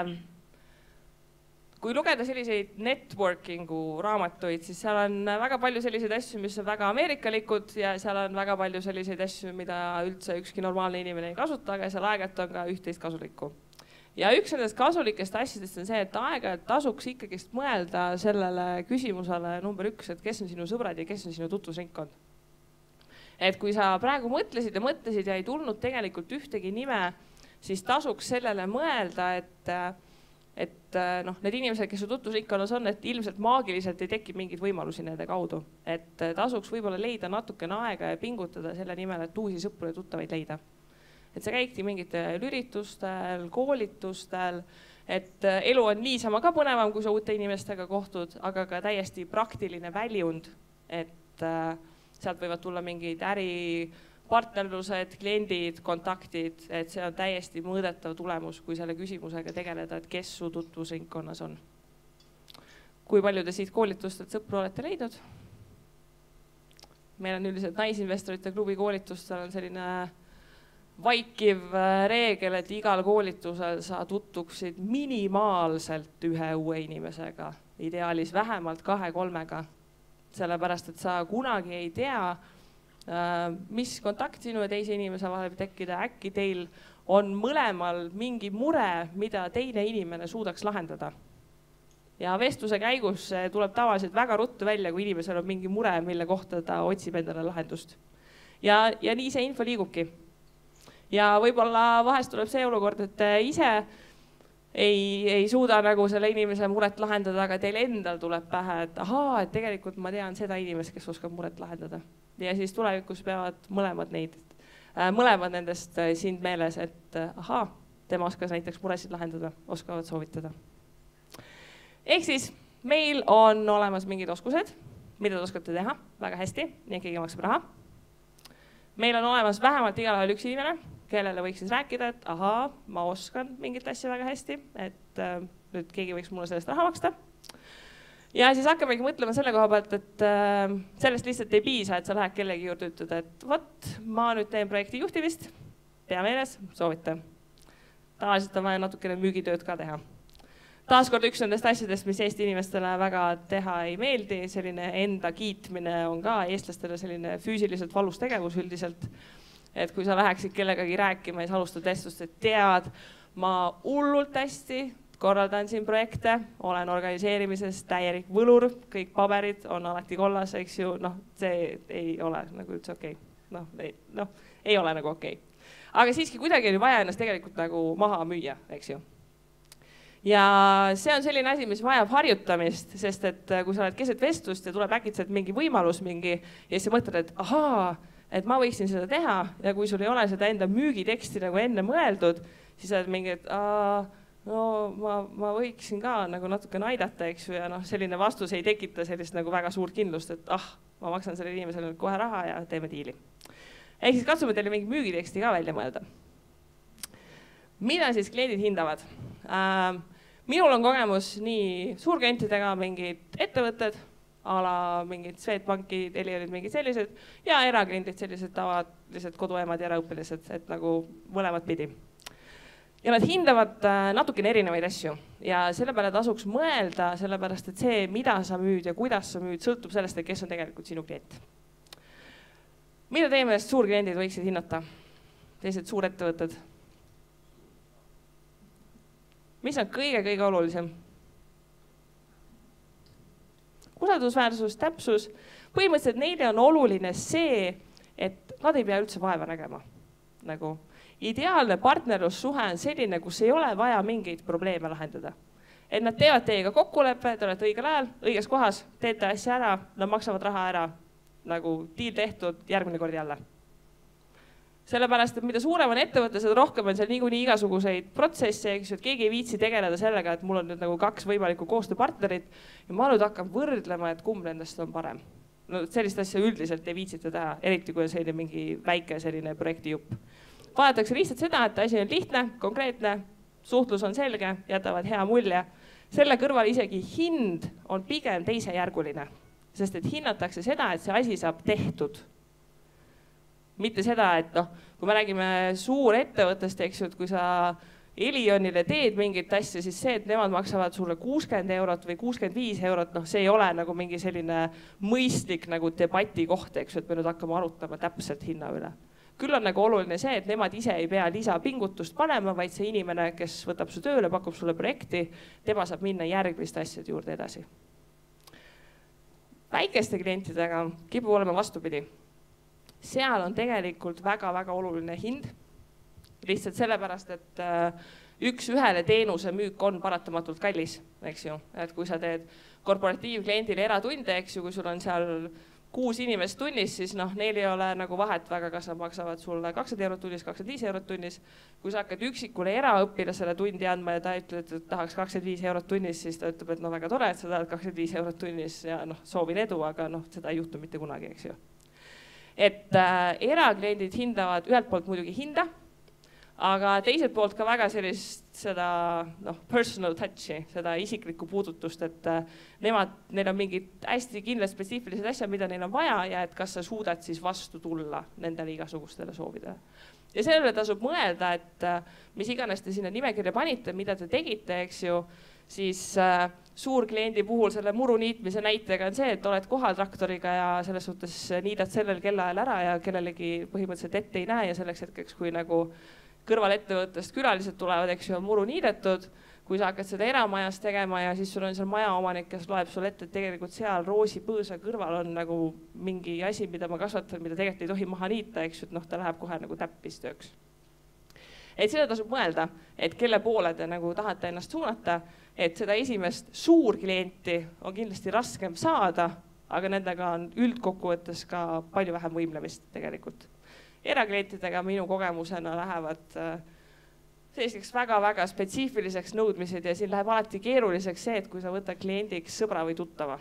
kui lugeda selliseid networkingu raamatuid, siis seal on väga palju selliseid asju, mis on väga ameerikalikud ja seal on väga palju selliseid asju, mida üldse ükski normaalne inimene ei kasuta, aga seal aeg-ajalt on ka üht-teist kasulikku. Ja üks nendest kasulikest asjadest on see, et aeg-ajalt tasuks ikkagist mõelda sellele küsimusele number 1, et kes on sinu sõbrad ja kes on sinu tutvusringkond. Et kui sa praegu mõtlesid ja ei tulnud tegelikult ühtegi nime, siis tasuks sellele mõelda, et need inimesed, kes su tutvusringkonnas on, et ilmselt maagiliselt ei teki mingeid võimalusi nende kaudu. Et tasuks võib-olla leida natukene aega ja pingutada selle nimel, et uusi sõpru ja tuttavaid leida. Et sa käidki mingitel üritustel, koolitustel, et elu on niisama ka põnevam, kui sa uute inimestega kohtud, aga ka täiesti praktiline väljund, et sealt võivad tulla mingid äripartnerlused, kliendid, kontaktid, et see on täiesti mõõdetav tulemus, kui selle küsimusega tegeleda, et kes su tutvusringkonnas on. Kui palju te siit koolitustelt sõpru olete leidnud? Meil on üldiselt naisinvestorite klubi koolitustel on selline vaikiv reegel, et igal koolitusel sa tutvuksid minimaalselt 1 uue inimesega, ideaalis vähemalt 2-3-ga, sellepärast, et sa kunagi ei tea, mis kontakt sinu ja teise inimese vahel võib tekkida. Äkki teil on mõlemal mingi mure, mida teine inimene suudaks lahendada. Ja vestluse käigus tuleb tavaliselt väga ruttu välja, kui inimesel on mingi mure, mille kohta ta otsib endale lahendust. Ja nii see info liigubki. Ja võib-olla vahest tuleb see olukord, et ise ei suuda nagu selle inimese muret lahendada, aga teil endal tuleb pähe, et ahaa, et tegelikult ma tean seda inimest, kes oskab muret lahendada. Ja siis tulevikus peavad mõlemad nendest sind meeles, et ahaa, tema oskas näiteks muresid lahendada, oskavad soovitada. Ehk siis meil on olemas mingid oskused, mida te oskate teha väga hästi, nii keegi maksab raha. Meil on olemas vähemalt igal ajal üks inimene, kellele võiks siis rääkida, et ahaa, ma oskan mingit asja väga hästi, et nüüd keegi võiks mulle sellest raha maksta. Ja siis hakkamegi mõtlema selle koha pealt, et sellest lihtsalt ei piisa, et sa lähed kellegi juurde ütleda, et vot, ma nüüd teen projekti juhtimist, pea meeles, soovita. Tavaliselt on vaja natukene müügitööd ka teha. Taaskord üks nendest asjadest, mis Eesti inimestele väga teha ei meeldi, selline enda kiitmine on ka eestlastele selline füüsiliselt valus tegevus üldiselt. Et kui sa läheksid kellegagi rääkima ja sa alustad vestlust, et tead, ma hullult hästi korraldan siin projekte, olen organiseerimises täielik võlur, kõik paberid on alati kollas, eks ju, see ei ole nagu üldse okei. Ei ole nagu okei. Aga siiski kuidagi oli vaja ennast tegelikult nagu maha müüa, eks ju. Ja see on selline asi, mis vajab harjutamist, sest et kui sa oled keset vestlust ja tuleb äkitselt mingi võimalus ja siis sa mõtled, et ahaa, et ma võiksin seda teha ja kui sul ei ole seda enda müügiteksti nagu enne mõeldud, siis sa oled mingi, et ma võiksin ka nagu natukene aidata, eks ju, ja selline vastus ei tekita sellist nagu väga suurt kindlust, et ma maksan selle inimesele kohe raha ja teeme diili. Ehk siis katsume teile mingi müügiteksti ka välja mõelda. Mida siis kliendid hindavad? Minul on kogemus nii suurklientidega mingid ettevõtted, ala mingid Swedbankid, Elionid, mingid sellised ja erakliendid sellised tavalised koduemad ja eraõpilised, et nagu mõlemad pidi. Ja nad hindavad natukene erinevaid asju ja selle peale tasuks mõelda, sellepärast et see, mida sa müüd ja kuidas sa müüd, sõltub sellest, et kes on tegelikult sinu klient. Mida teie meelest suurkliendid võiksid hinnata? Teised suurettevõtted? Mis on kõige olulisem? Usaldusväärsus, täpsus. Põhimõtteliselt neile on oluline see, et nad ei pea üldse vaeva nägema. Nagu ideaalne partnerlussuhe on selline, kus ei ole vaja mingeid probleeme lahendada. Et nad teevad teiega kokkuleppe, te olete õigel ajal, õiges kohas, teete asja ära, nad maksavad raha ära, nagu diil tehtud, järgmine kord jälle. Sellepärast, et mida suurem on ettevõte, seda rohkem on seal niikuinii igasuguseid protsesse, eks ju, et keegi ei viitsi tegeleda sellega, et mul on nüüd nagu 2 võimalikku koostööpartnerit ja ma nüüd hakkan võrdlema, et kumb nendest on parem. No sellist asja üldiselt ei viitsita teha, eriti kui on selline mingi väike selline projektijupp. Vaadatakse lihtsalt seda, et asi on lihtne, konkreetne, suhtlus on selge, jätavad hea mulje. Selle kõrval isegi hind on pigem teisejärguline, sest et hinnatakse seda, et see asi saab tehtud. Mitte seda, et kui me räägime suur ettevõttest, eks ju, et kui sa Elionile teed mingit asja, siis see, et nemad maksavad sulle 60 eurot või 65 eurot, see ei ole nagu mingi selline mõistlik nagu debati koht, eks ju, et me nüüd hakkame arutama täpselt hinna üle. Küll on nagu oluline see, et nemad ise ei pea lisapingutust panema, vaid see inimene, kes võtab su tööle, pakub sulle projekti, tema saab minna järgmiste asjade juurde edasi. Väikeste klientidega kipub olema vastupidi. Seal on tegelikult väga-väga oluline hind. Lihtsalt sellepärast, et üks ühele teenuse müük on paratamatult kallis, eks ju. Et kui sa teed korporatiivkliendile eratunde, eks ju, kui sul on seal 6 inimest tunnis, siis neil ei ole nagu vahet väga, kas nad maksavad sulle 200 eurot tunnis, 25 eurot tunnis. Kui sa hakkad üksikule eraõpilasele tundi andma ja ta ütleb, et tahaks 25 eurot tunnis, siis ta ütleb, et väga tore, et sa tahad 25 eurot tunnis ja soovin edu, aga seda ei juhtu mitte kunagi, eks ju. Et erakliendid hindavad ühelt poolt muidugi hinda, aga teiselt poolt ka väga sellist seda personal touchi, seda isiklikku puudutust, et neil on mingid hästi kindlad spetsiifilised asjad, mida neil on vaja ja et kas sa suudad siis vastu tulla nendele igasugustele soovidele. Ja sellele tasub mõelda, et mis iganes te sinna nimekirja panite, mida te tegite, eks ju, siis suurkliendi puhul selle muru niitmise näitega on see, et oled kohal traktoriga ja selles suhtes niidad sellel kellaajal ära ja kellelegi põhimõtteliselt ette ei näe ja selleks hetkeks, kui nagu kõrvalettevõttest külalised tulevad, eks ju, on muru niidetud, kui sa hakkad seda eramajas tegema ja siis sul on seal majaomanik, kes loeb sulle ette, et tegelikult seal roosipõõsa kõrval on nagu mingi asi, mida ma kasvatan, mida tegelikult ei tohi maha niita, eks ju, et ta läheb kohe nagu täppistööks. Et seda tasub mõelda, et kelle poole te nagu tahate ennast suunata, et seda esimest suurklienti on kindlasti raskem saada, aga nendega on üldkokkuvõttes ka palju vähem võimlemist tegelikult. Eraklientidega minu kogemusena lähevad selliseks väga-väga spetsiifiliseks nõudmised ja siin läheb alati keeruliseks see, et kui sa võtad kliendiks sõbra või tuttava.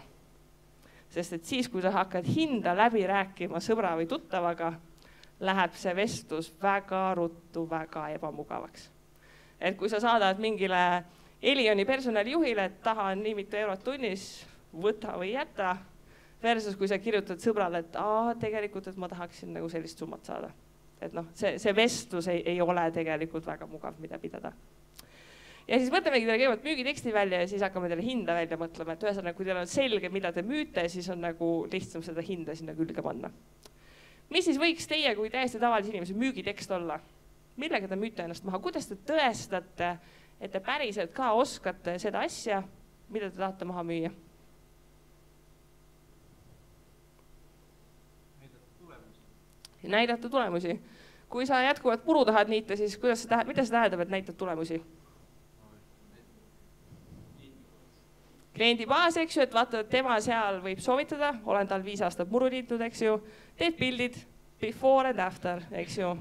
Sest et siis, kui sa hakkad hinda läbi rääkima sõbra või tuttavaga, läheb see vestlus väga ruttu, väga ebamugavaks. Et kui sa saadad mingile Elioni personalijuhile, et tahan nii mitu eurot tunnis, võta või jäta, versus kui sa kirjutad sõbrale, et tegelikult, et ma tahaksin nagu sellist summat saada. Et see vestlus ei ole tegelikult väga mugav, mida pidada. Ja siis mõtlemegi teile kõigepealt müügiteksti välja ja siis hakkame teile hinda välja mõtlema, et ühesõnaga, kui teil on selge, mida te müüte, siis on nagu lihtsam seda hinda sinna külge panna. Mis siis võiks teie kui täiesti tavalise inimese müügitekst olla? Millega te müüte ennast maha? Kuidas te tõestate, et te päriselt ka oskate seda asja, mida te tahate maha müüa? Näidata tulemusi. Kui sa jätkuvalt puru tahad niita, siis mida see tähendab, et näitad tulemusi? Kliendi baas, eks ju, et vaata, et tema seal võib soovitada, olen tal 5 aastat muru niitnud, eks ju, teed pildid, before and after, eks ju.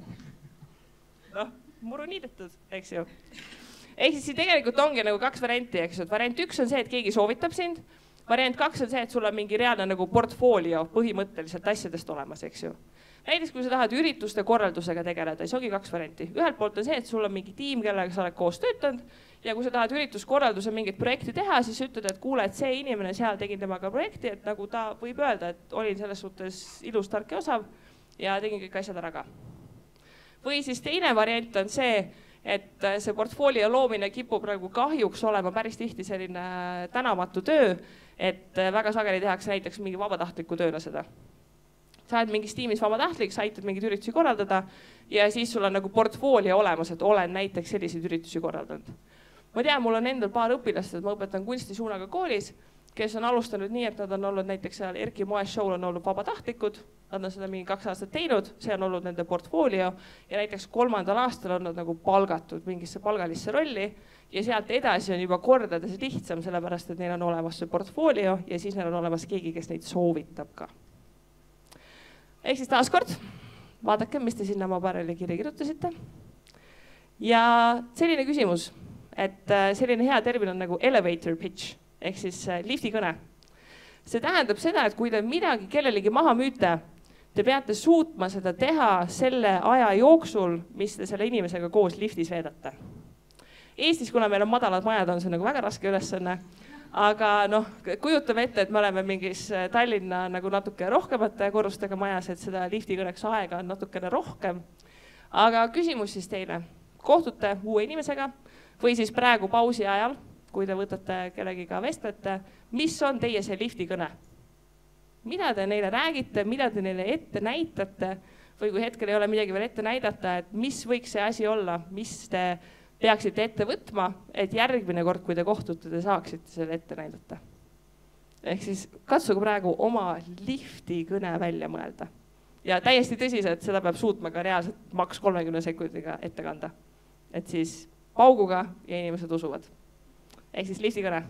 Muru niidetud, eks ju. Ehk siis tegelikult ongi nagu 2 varianti, eks ju. Variant 1 on see, et keegi soovitab sind. Variant 2 on see, et sul on mingi reaalne nagu portfoolio põhimõtteliselt asjadest olemas, eks ju. Näiteks, kui sa tahad ürituste korraldusega tegeleda, siis ongi 2 varianti. Ühelt poolt on see, et sul on mingi tiim, kellega sa oled koos töötanud ja kui sa tahad ürituskorralduse mingit projekti teha, siis ütled, et kuule, et see inimene seal tegin temaga projekti, et nagu ta võib öelda, et olin selles suhtes ilus, tark ja osav ja tegin kõik asjad ära ka. Või siis teine variant on see, et see portfoolio loomine kipub nagu kahjuks olema päris tihti selline tänamatu töö, et väga sageli tehakse näiteks mingi vabatahtliku tööna seda. Sa oled mingis tiimis vabatahtlik, sa aitad mingeid üritusi korraldada ja siis sul on nagu portfoolio olemas, et olen näiteks selliseid üritusi korraldanud. Ma tean, mul on endal paar õpilast, et ma õpetan kunstisuunaga koolis, kes on alustanud nii, et nad on olnud näiteks seal Erki Moes-show on olnud vabatahtlikud, nad on seda mingi 2 aastat teinud, see on olnud nende portfoolio ja näiteks 3. aastal on nad nagu palgatud mingisse palgalisse rolli ja sealt edasi on juba kordades lihtsam, sellepärast, et neil on olemas see portfoolio ja siis neil on olemas keegi, kes neid soovitab ka. Ehk siis taaskord, vaadake, mis te sinna oma paberile kirja kirjutasite. Ja selline küsimus, et selline hea termin on nagu elevator pitch ehk siis lifti kõne. See tähendab seda, et kui te midagi kellelegi maha müüte, te peate suutma seda teha selle aja jooksul, mis te selle inimesega koos liftis veedate. Eestis, kuna meil on madalad majad, on see nagu väga raske ülesanne, aga kujutame ette, et me oleme mingis Tallinna nagu natuke rohkemate korrustega majas, et seda lifti kõneks aega on natukene rohkem. Aga küsimus siis teile. Kohtute uue inimesega või siis praegu pausi ajal, kui te võtate kellegiga vestlete, mis on teie see lifti kõne? Mida te neile räägite, mida te neile ette näitate või kui hetkel ei ole midagi veel ette näidata, et mis võiks see asi olla, mis te peaksite ette võtma, et järgmine kord, kui te kohtute, te saaksite selle ette näidata. Ehk siis katsuge praegu oma lifti kõne välja mõelda. Ja täiesti tõsiselt, seda peab suutma ka reaalselt maks 30 sekundiga ette kanda. Et siis pauguga ja inimesed usuvad. Ehk siis lifti kõne.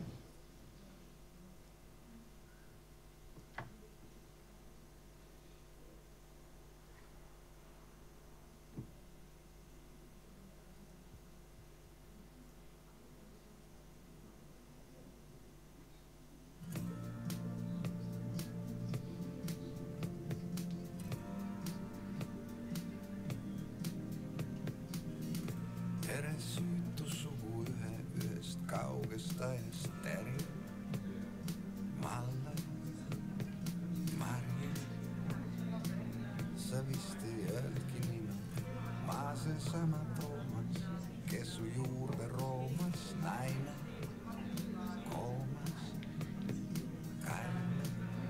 Sama Toomas, kes su juurde roomas, naine, koomas, kalle.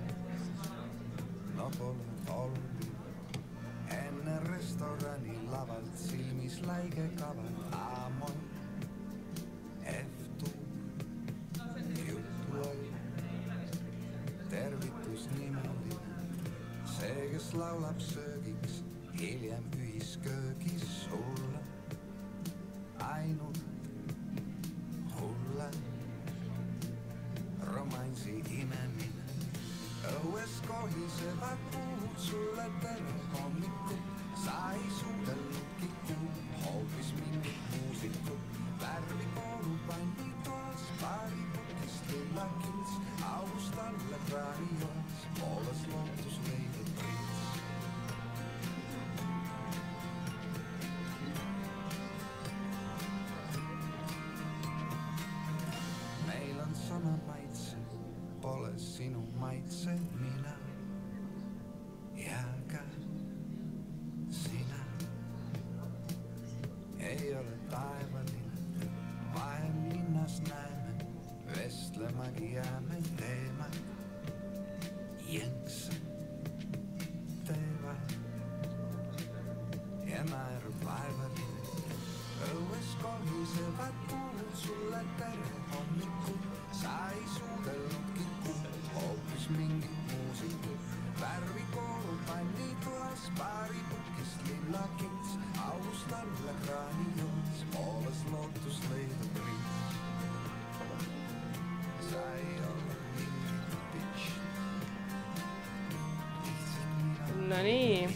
No pole olvi, enne restorani lavalt silmis laige kaval, aamon, F-tuur, jutloi, tervitus nimeline, see, kes laulab söögiks, hiljem ühisköögis sulle ainult hulle romansi imemine. Õues kohisevad puud sulle tere hommikul, sa ei suudelnudki kuud, hoopis mingit muusikut, värvi koolupanni toas, paari pukist lillakins, august alla kraani joas, pooles lootus leidub prins. Sama maitse, pole sinu maitse, mina ja ka sina. Ei ole taevaline, vahel linnas näeme, vestlemagi jääme teema. Jõnkse teevad ja naerub vaevaline. Õues kohisevad puud sulle tere hommikul. Sa ei suudelnudki kuud, hoopis mingit muusikut, värvi koorupanni toas, paari pukist lillakins, august alla kraani joos, pooles lootus leida prins. Sa ei ole mingit bitch. No nii.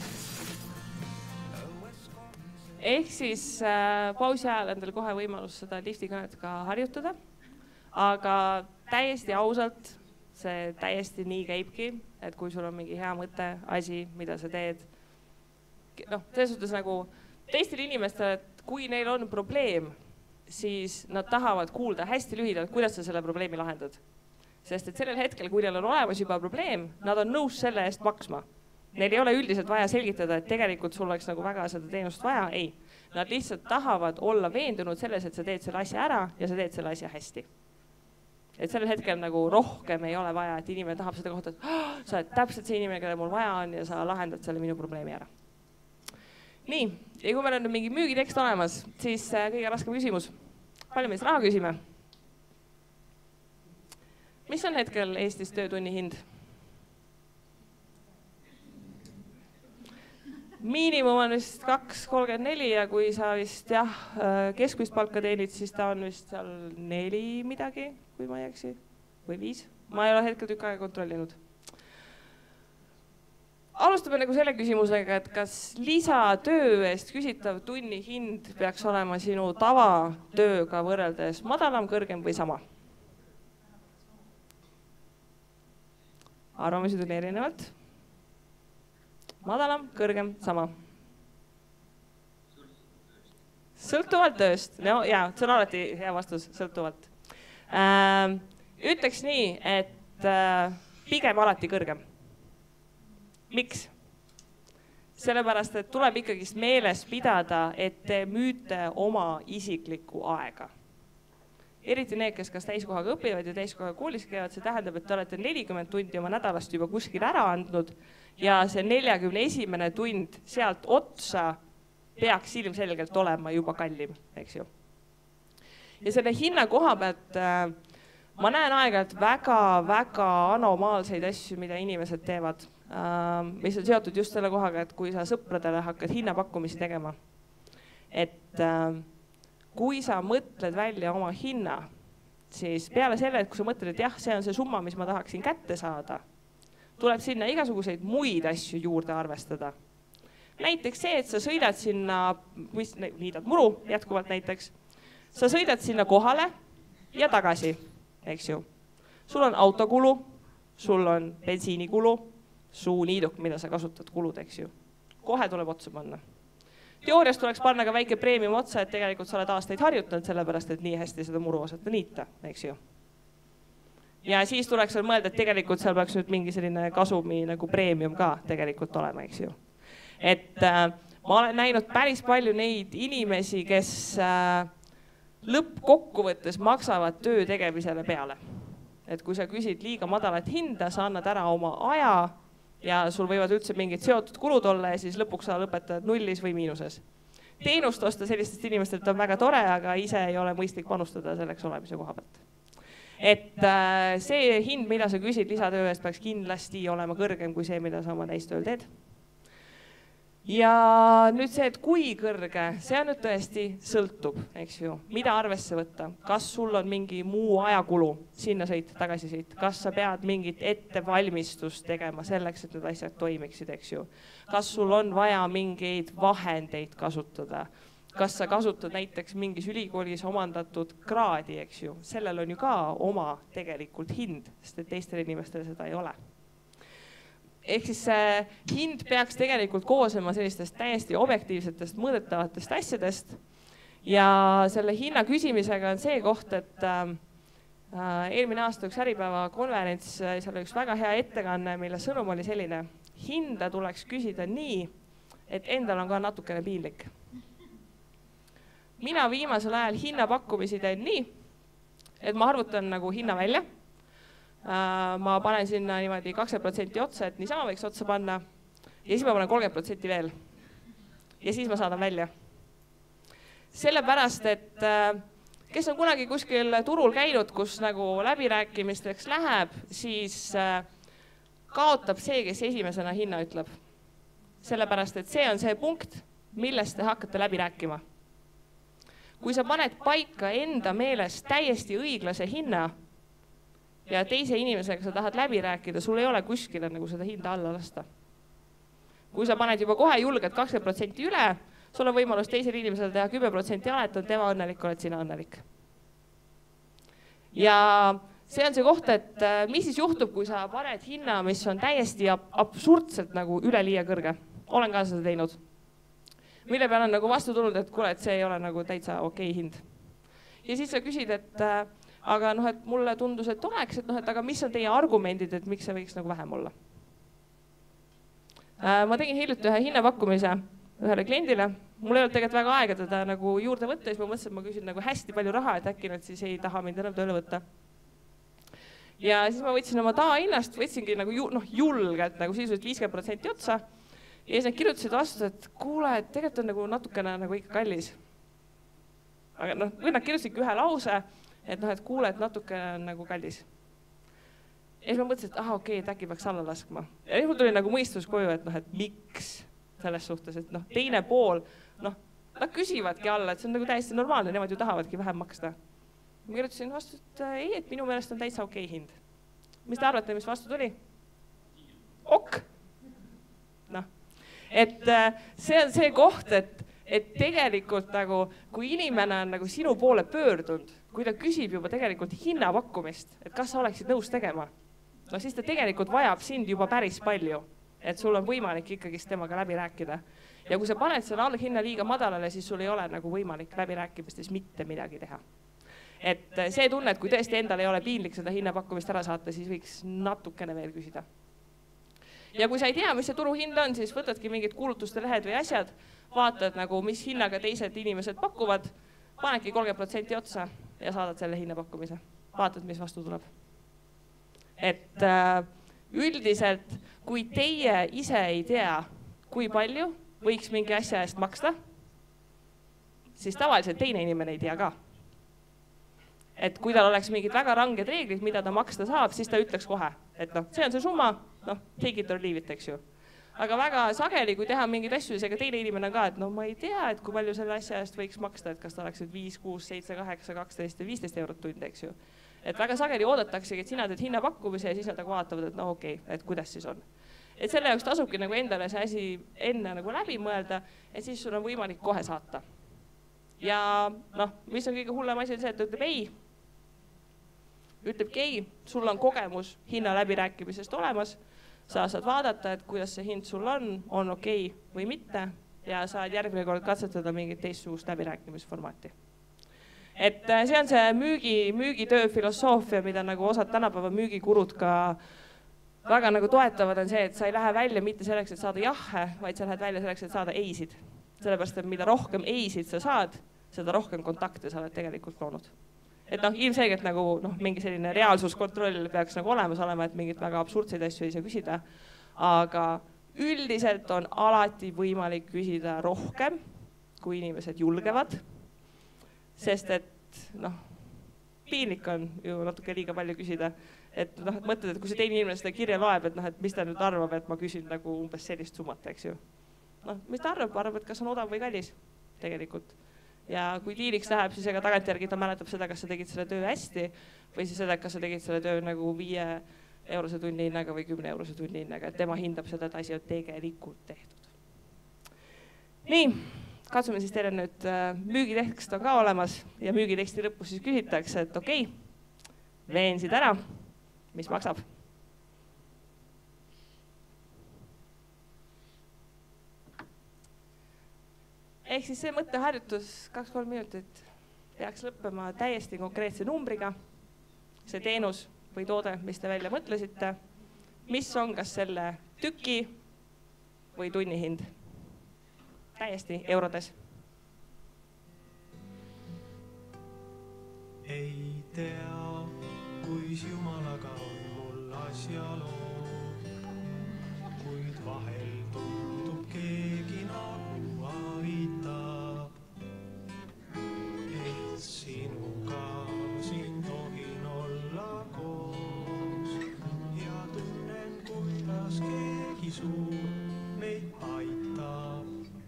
Ehk siis pausi ajal on teil kohe võimalus seda lifti kõnet ka harjutada. Aga täiesti ausalt, see täiesti nii käibki, et kui sul on mingi hea mõte, asi, mida sa teed. Selles suhtes nagu teistel inimestel, et kui neil on probleem, siis nad tahavad kuulda hästi lühidalt, kuidas sa selle probleemi lahendad. Sest et sellel hetkel, kui neil on olemas juba probleem, nad on nõus selle eest maksma. Neil ei ole üldiselt vaja selgitada, et tegelikult sul oleks nagu väga seda teenust vaja. Ei, nad lihtsalt tahavad olla veendunud selles, et sa teed selle asja ära ja sa teed selle asja hästi. Et sellel hetkel nagu rohkem ei ole vaja, et inimene tahab seda kohta, et sa oled täpselt see inimene, kelle mul vaja on ja sa lahendad selle minu probleemi ära. Nii, ja kui meil on mingi müügitekst olemas, siis kõige raskem küsimus. Palju me siis raha küsime? Mis on hetkel Eestis töötunni hind? Miinimum on vist 2,34 ja kui sa vist keskmist palka teenid, siis ta on vist seal 4 midagi, kui ma ei eksi, või 5. Ma ei ole hetkel tükk aega kontrollinud. alustame nagu selle küsimusega, et kas lisatöö eest küsitav tunni hind peaks olema sinu tavatööga võrreldes madalam, kõrgem või sama? Arvamusi tuli erinevalt. Madalam, kõrgem, sama. Sõltuvalt tööst. No jaa, see on alati hea vastus, sõltuvalt. Ütleks nii, et pigem alati kõrgem. Miks? Sellepärast, et tuleb ikkagist meeles pidada, et te müüte oma isiklikku aega. Eriti need, kes kas täiskohaga õpivad ja täiskohaga koolis käivad, see tähendab, et te olete 40 tundi oma nädalast juba kuskil ära andnud ja see 41. tund sealt otsa peaks ilmselgelt olema juba kallim, eks ju. Ja selle hinna koha pealt ma näen aeg-ajalt väga anomaalseid asju, mida inimesed teevad, mis on seotud just selle kohaga, et kui sa sõpradele hakkad hinnapakkumisi tegema, et kui sa mõtled välja oma hinna, siis peale selle, et kui sa mõtled, et jah, see on see summa, mis ma tahaksin kätte saada, tuleb sinna igasuguseid muid asju juurde arvestada. Näiteks see, et sa sõidad sinna, niidad muru jätkuvalt näiteks, sa sõidad sinna kohale ja tagasi, eks ju. Sul on autokulu, sul on bensiinikulu, suu niiduk, mida sa kasutad kulud, eks ju. Kohe tuleb otsa panna. Teoorias tuleks panna ka väike preemium otsa, et tegelikult sa oled aastaid harjutanud sellepärast, et nii hästi seda muru osata niita, eks ju. Ja siis tuleks seal mõelda, et tegelikult seal peaks nüüd mingi selline kasumi nagu preemium ka tegelikult olema, eks ju. Et ma olen näinud päris palju neid inimesi, kes lõppkokkuvõttes maksavad töö tegemisele peale. Et kui sa küsid liiga madalat hinda, sa annad ära oma aja ja sul võivad üldse mingid seotud kulud olla ja siis lõpuks sa lõpetad nullis või miinuses. Teenust osta sellistest inimestelt on väga tore, aga ise ei ole mõistlik panustada selleks olemise koha pealt. Et see hind, mida sa küsid lisatöö eest, peaks kindlasti olema kõrgem kui see, mida sa oma täistööl teed. Ja nüüd see, et kui kõrge, see on nüüd tõesti sõltub, eks ju, mida arvesse võtta. Kas sul on mingi muu ajakulu sinna sõita, tagasi sõita? Kas sa pead mingit ettevalmistust tegema selleks, et need asjad toimiksid, eks ju? Kas sul on vaja mingeid vahendeid kasutada? Kas sa kasutad näiteks mingis ülikoolis omandatud kraadi, eks ju? Sellel on ju ka oma tegelikult hind, sest et teistel inimestel seda ei ole. Ehk siis hind peaks tegelikult koosema sellistest täiesti objektiivsetest mõõdetavatest asjadest ja selle hinna küsimisega on see koht, et eelmine aasta üks Äripäeva konverents, seal oli üks väga hea ettekanne, mille sõnum oli selline, hinda tuleks küsida nii, et endal on ka natukene piinlik. Mina viimasel ajal hinnapakkumisi teen nii, et ma arvutan nagu hinna välja. Ma panen sinna niimoodi 20% otsa, et niisama võiks otsa panna ja siis ma panen 30% veel ja siis ma saadan välja. Sellepärast, et kes on kunagi kuskil turul käinud, kus nagu läbirääkimisteks läheb, siis kaotab see, kes esimesena hinna ütleb. Sellepärast, et see on see punkt, millest te hakkate läbi rääkima. Kui sa paned paika enda meelest täiesti õiglase hinna, ja teise inimesega sa tahad läbi rääkida, sul ei ole kuskile nagu seda hinda alla lasta. Kui sa paned juba kohe julged 20% üle, sul on võimalus teisel inimesel teha 10% alet, on tema õnnelik, oled sina õnnelik. Ja see on see koht, et mis siis juhtub, kui sa paned hinna, mis on täiesti absurdselt nagu üleliia kõrge. Olen ka seda teinud. Mille peale on nagu vastu tulnud, et kuule, et see ei ole nagu täitsa okei hind. Ja siis sa küsid, et aga et mulle tundus, et oleks, et aga mis on teie argumendid, et miks see võiks nagu vähem olla? Ma tegin hiljuti ühe hinnapakkumise ühele kliendile. Mul ei olnud tegelikult väga aega teda nagu juurde võtta, siis ma mõtlesin, et ma küsin nagu hästi palju raha, et äkki nad siis ei taha mind enam tööle võtta. Ja siis ma võtsin oma tavahinnast, võtsingi nagu julgelt nagu sisuliselt 50% otsa ja siis nad kirjutasid vastu, et kuule, et tegelikult on nagu natukene nagu ikka kallis. Aga või nad kirjutasidki ühe lause, et kuule, et natuke on nagu kallis. Ja siis ma mõtlesin, et okei, et äkki peaks alla laskma. Ja siis mul tuli nagu mõistus koju, et miks selles suhtes, et teine pool, nad küsivadki alla, et see on nagu täiesti normaalne, nemad ju tahavadki vähem maksta. Ma kirjutasin vastu, et ei, et minu meelest on täitsa okei hind. Mis te arvate, mis vastu tuli? Ok! et see on see koht, et tegelikult nagu, kui inimene on nagu sinu poole pöördunud, kui ta küsib juba tegelikult hinnapakkumist, et kas sa oleksid nõus tegema, no siis ta tegelikult vajab sind juba päris palju, et sul on võimalik ikkagist temaga läbi rääkida. Ja kui sa paned selle allhinna liiga madalale, siis sul ei ole nagu võimalik läbirääkimistes mitte midagi teha. Et see tunne, et kui tõesti endal ei ole piinlik seda hinnapakkumist ära saata, siis võiks natukene veel küsida. Ja kui sa ei tea, mis see turuhind on, siis võtadki mingid kuulutuste lehed või asjad, vaatad nagu, mis hinnaga teised inimesed pakuvad, panedki 30% otsa ja saadad selle hinnapakkumise. Vaatad, mis vastu tuleb. Et üldiselt, kui teie ise ei tea, kui palju võiks mingi asja eest maksta, siis tavaliselt teine inimene ei tea ka. Et kui tal oleks mingid väga ranged reeglid, mida ta maksta saab, siis ta ütleks kohe, et noh, see on see summa, noh, take it or leave it, eks ju. Aga väga sageli, kui teha mingeid asju, siis ega teine inimene ka, et no ma ei tea, et kui palju selle asja eest võiks maksta, et kas ta oleks 5, 6, 7, 8, 12 või 15 eurot tund, eks ju. Et väga sageli oodataksegi, et sina teed hinnapakkumise ja siis nad vaatavad, et no okei, et kuidas siis on. Et selle jaoks tasubki nagu endale see asi enne nagu läbi mõelda, et siis sul on võimalik kohe saata. Ja noh, mis on kõige hullem asi on see, et ütleb ei. Ütlebki ei, sul on kogemus hinna läbirääkimisest olemas, sa saad vaadata, et kuidas see hind sul on okei või mitte ja saad järgmine kord katsetada mingit teistsugust läbirääkimisformaati. Et see on see müügitöö filosoofia, mida nagu osad tänapäeva müügikurud ka väga nagu toetavad, on see, et sa ei lähe välja mitte selleks, et saada jahhe, vaid sa lähed välja selleks, et saada eisid. Sellepärast, et mida rohkem eisid sa saad, seda rohkem kontakte sa oled tegelikult loonud. Et noh, ilmselgelt nagu mingi selline reaalsuskontroll peaks nagu olemas olema, et mingit väga absurdseid asju ei saa küsida. Aga üldiselt on alati võimalik küsida rohkem, kui inimesed julgevad. Sest et noh, piinlik on ju natuke liiga palju küsida. Et noh, et mõtled, et kui see teine inimene seda kirja loeb, et noh, et mis ta nüüd arvab, et ma küsin nagu umbes sellist summat, eks ju. Noh, mis ta arvab, et kas on odav või kallis tegelikult. Ja kui diiliks läheb, siis ega tagantjärgi ta mäletab seda, kas sa tegid selle töö hästi või siis seda, kas sa tegid selle töö nagu 5 eurose tunni hinnaga või 10 eurose tunni hinnaga, et tema hindab seda, et asi on tegelikult tehtud. Nii, katsume siis teile nüüd müügitekst on ka olemas ja müügiteksti lõpus siis küsitakse, et okei, veensid ära, mis maksab. Ehk siis see mõtteharjutus 2-3 minutit peaks lõppema täiesti konkreetse numbriga. See teenus või toode, mis te välja mõtlesite, mis on kas selle tüki või tunnihind. Täiesti eurodes. Ei tea, kuis Jumalaga on mul asjaloo, kuid vahel tundub keegi nagu aitab, et sinuga siin tohin olla koos ja tunnen, kuidas keegi suur meid aitab.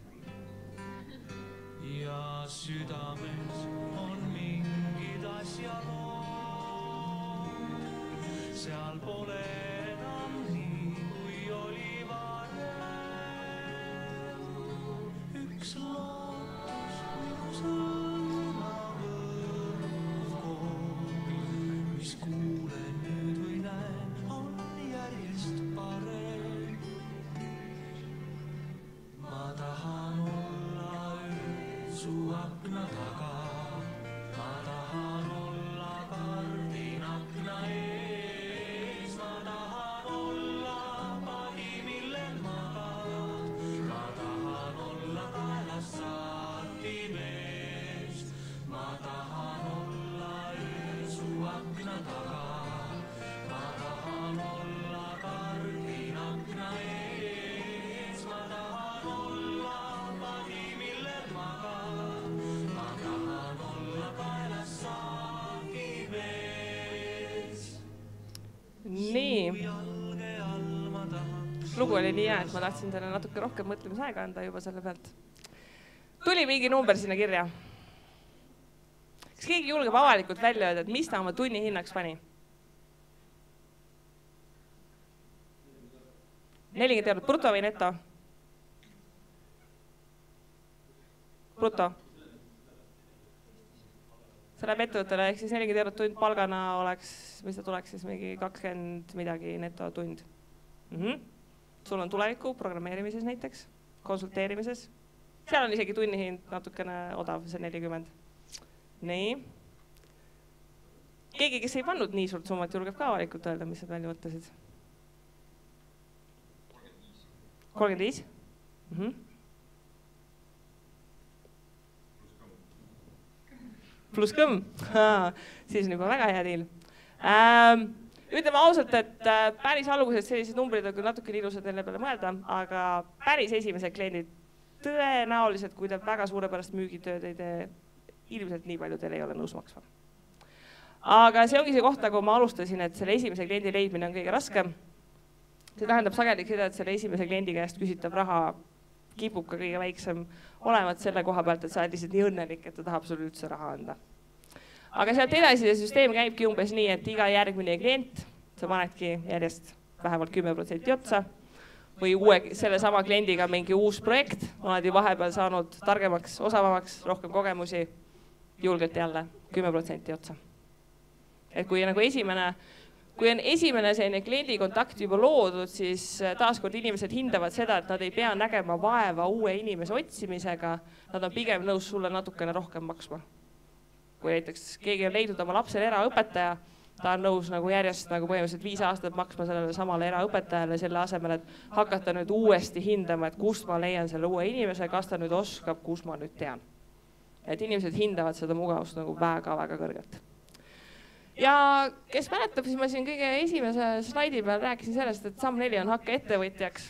Ja südames on mingid asjaloo, seal pole enam nii, kui oli varem. Üks lootus minu sõna võrgukool, mis kuulen nüüd või näen, on järjest parem. Ma tahan olla su akna taga, ma tahan olla kardin akna ees, ma tahan olla pagi, millel magad, ma tahan olla kaelas saati mees, ma tahan olla su akna taga, ma tahan olla kardin akna ees, ma tahan olla pagi, millel magad, ma tahan olla kaelas saagi mees. Nii. Lugu oli nii hea, et ma tahtsin teile natuke rohkem mõtlemisaega anda juba selle pealt. Tuli mingi number sinna kirja. Kas keegi julgeb avalikult välja öelda, et mis ta oma tunni hinnaks pani? 40 eurot bruto või neto? bruto. See läheb ettevõttele ehk siis 40 eurot tund palgana oleks, mis ta tuleks siis mingi 20 midagi neto tund. Sul on tuleviku programmeerimises näiteks, konsulteerimises. Seal on isegi tunnihind natukene odav, see 40. Nii. Keegi, kes ei pannud nii suurt summat, julgeb ka avalikult öelda, mis nad välja mõtlesid? 35? Pluss kõmm. Siis on juba väga hea deal. Ütleme ausalt, et päris alguses sellised numbrid on küll natuke ilusad neile peale mõelda, aga päris esimesed kliendid tõenäoliselt, kui te väga suurepärast müügitööd ei tee, ilmselt nii palju teil ei ole nõus maksma. Aga see ongi see koht, kui ma alustasin, et selle esimese kliendi leidmine on kõige raskem. See tähendab sageli seda, et selle esimese kliendi käest küsitav raha kipub ka kõige väiksem olevat selle koha pealt, et sa oled lihtsalt nii õnnelik, et ta tahab sulle üldse raha anda. Aga sealt edasi see süsteem käibki umbes nii, et iga järgmine klient, sa panedki järjest vähemalt 10% otsa või selle sama kliendiga mingi uus projekt, oled ju vahepeal saanud targemaks, osavamaks, rohkem kogemusi, julgelt jälle 10% otsa. Et kui on esimene selline kliendi kontakt juba loodud, siis taaskord inimesed hindavad seda, et nad ei pea nägema vaeva uue inimese otsimisega, nad on pigem nõus sulle natukene rohkem maksma. Kui näiteks keegi on leidnud oma lapsele eraõpetaja, ta on nõus järjest põhimõtteliselt 5 aastat maksma sellele samale eraõpetajale selle asemel, et hakata nüüd uuesti hindama, et kust ma leian selle uue inimese, kas ta nüüd oskab, kus ma nüüd tean. Et inimesed hindavad seda mugavust väga-väga kõrgelt. Ja kes mäletab, siis ma siin kõige esimese slaidi peal rääkisin sellest, et samm 4 on hakka ettevõtjaks.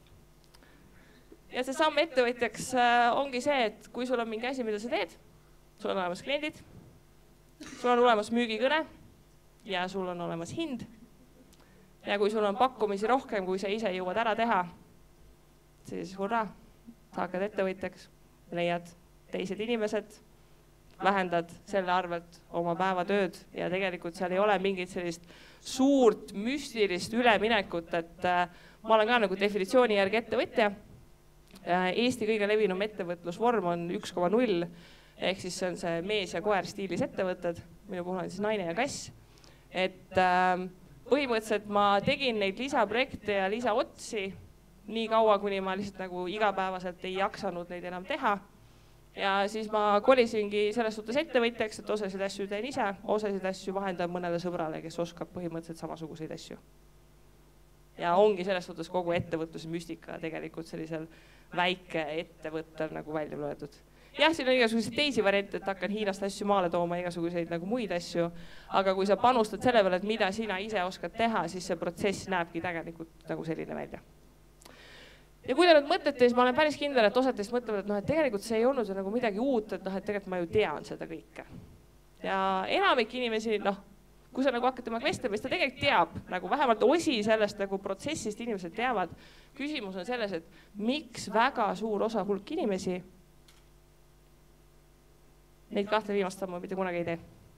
Ja see samm ettevõtjaks ongi see, et kui sul on mingi asi, mida sa teed, sul on olemas kliendid, sul on olemas müügikõne ja sul on olemas hind. Ja kui sul on pakkumisi rohkem, kui sa ise jõuad ära teha, siis hurraa, sa hakkad ettevõtjaks, leiad teised inimesed, vähendad selle arvelt oma päevatööd ja tegelikult seal ei ole mingit sellist suurt müstilist üleminekut, et ma olen ka definitsiooni järgi ettevõtja. Eesti kõige levinum ettevõtlusvorm on 1,0 ehk siis see on see mees ja koer stiilis ettevõtted, minu puhul on siis naine ja kass. Et põhimõtteliselt ma tegin neid lisaprojekte ja lisaotsi nii kaua, kuni ma lihtsalt igapäevaselt ei jaksanud neid enam teha. Ja siis ma kolisingi selles suhtes ettevõtjaks, et osasid asju teen ise, osasid asju vahendan mõnele sõbrale, kes oskab põhimõtteliselt samasuguseid asju. Ja ongi selles suhtes kogu ettevõtluse müstika tegelikult sellisel väike ettevõttel välja loetud. Jah, siin on igasuguseid teisi variante, et hakkan Hiinast asju maale tooma, igasuguseid muid asju, aga kui sa panustad selle peale, et mida sina ise oskad teha, siis see protsess näebki tegelikult selline välja. Ja kui te nüüd mõtlete, siis ma olen päris kindel, et osad teist mõtlevad, et tegelikult see ei olnud midagi uut, et tegelikult ma ju tean seda kõike. Ja enamik inimesi, kui sa hakkad temaga vestlema, siis ta tegelikult teab, vähemalt osi sellest protsessist inimesed teavad. Küsimus on selles, et miks väga suur osa hulk inimesi neid 2 viimast sammu mitte kunagi ei tee.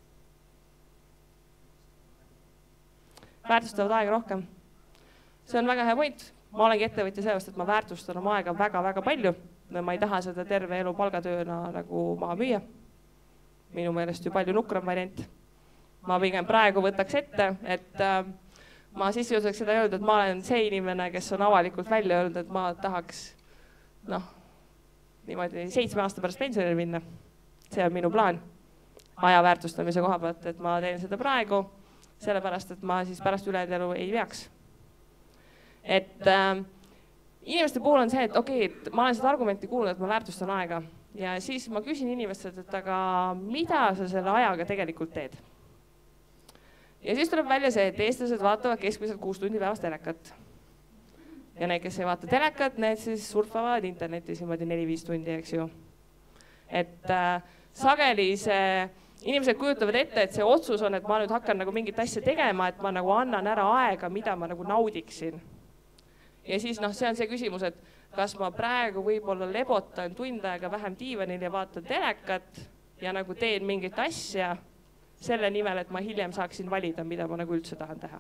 Väärtustavad aega rohkem. See on väga hea point. Ma olengi ettevõtja sellepärast, et ma väärtustan oma aega väga-väga palju. Ma ei taha seda terve elu palgatööna maha müüa. Minu meelest ju palju nukram variant. Ma pigem praegu võtaks ette, et ma sissejuhatuseks seda öelda, et ma olen see inimene, kes on avalikult välja öelnud, et ma tahaks niimoodi 7 aasta pärast pensionile minna. See on minu plaan aja väärtustamise koha pealt, et ma teen seda praegu, sellepärast, et ma siis pärast ülejäänud elu ei veaks. Et inimeste puhul on see, et okei, ma olen seda argumenti kuulnud, et ma väärtustan aega ja siis ma küsin inimestelt, et aga mida sa selle ajaga tegelikult teed? Ja siis tuleb välja see, et eestlased vaatavad keskmiselt 6 tundi päevas telekat. Ja need, kes ei vaata telekat, need siis surfavad internetis niimoodi 4-5 tundi, eks ju. Et sageli inimesed kujutavad ette, et see otsus on, et ma nüüd hakkan mingit asja tegema, et ma annan ära aega, mida ma naudiksin. Ja siis see on see küsimus, et kas ma praegu võib-olla lebotan tund aega vähem diivanil ja vaatan telekat ja teen mingit asja selle nimel, et ma hiljem saaksin valida, mida ma üldse tahan teha.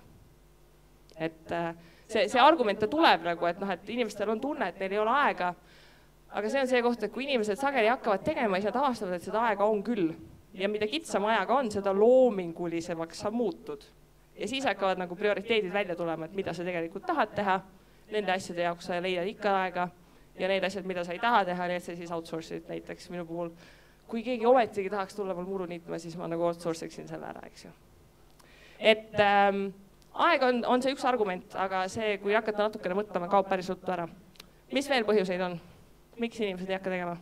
Et see argument tuleb, et inimestel on tunne, et neil ei ole aega. aga see on see koht, et kui inimesed sageli hakkavad tegema, siis nad avastavad, et seda aega on küll. Ja mida kitsam ajaga on, seda loomingulisemaks sa muutud. Ja siis hakkavad nagu prioriteedid välja tulema, et mida sa tegelikult tahad teha. Nende asjade jaoks sa leiad ikka aega ja need asjad, mida sa ei taha teha, need sa siis outsource'id näiteks minu puhul. Kui keegi ometigi tahaks tulla mul muru niitma, siis ma nagu outsource'iksin selle ära, eks ju. Et aeg on see üks argument, aga see, kui hakata natukene mõtlema, kaob päris ruttu ära. Mis veel põhjuseid on? Miks inimesed ei hakka tegema?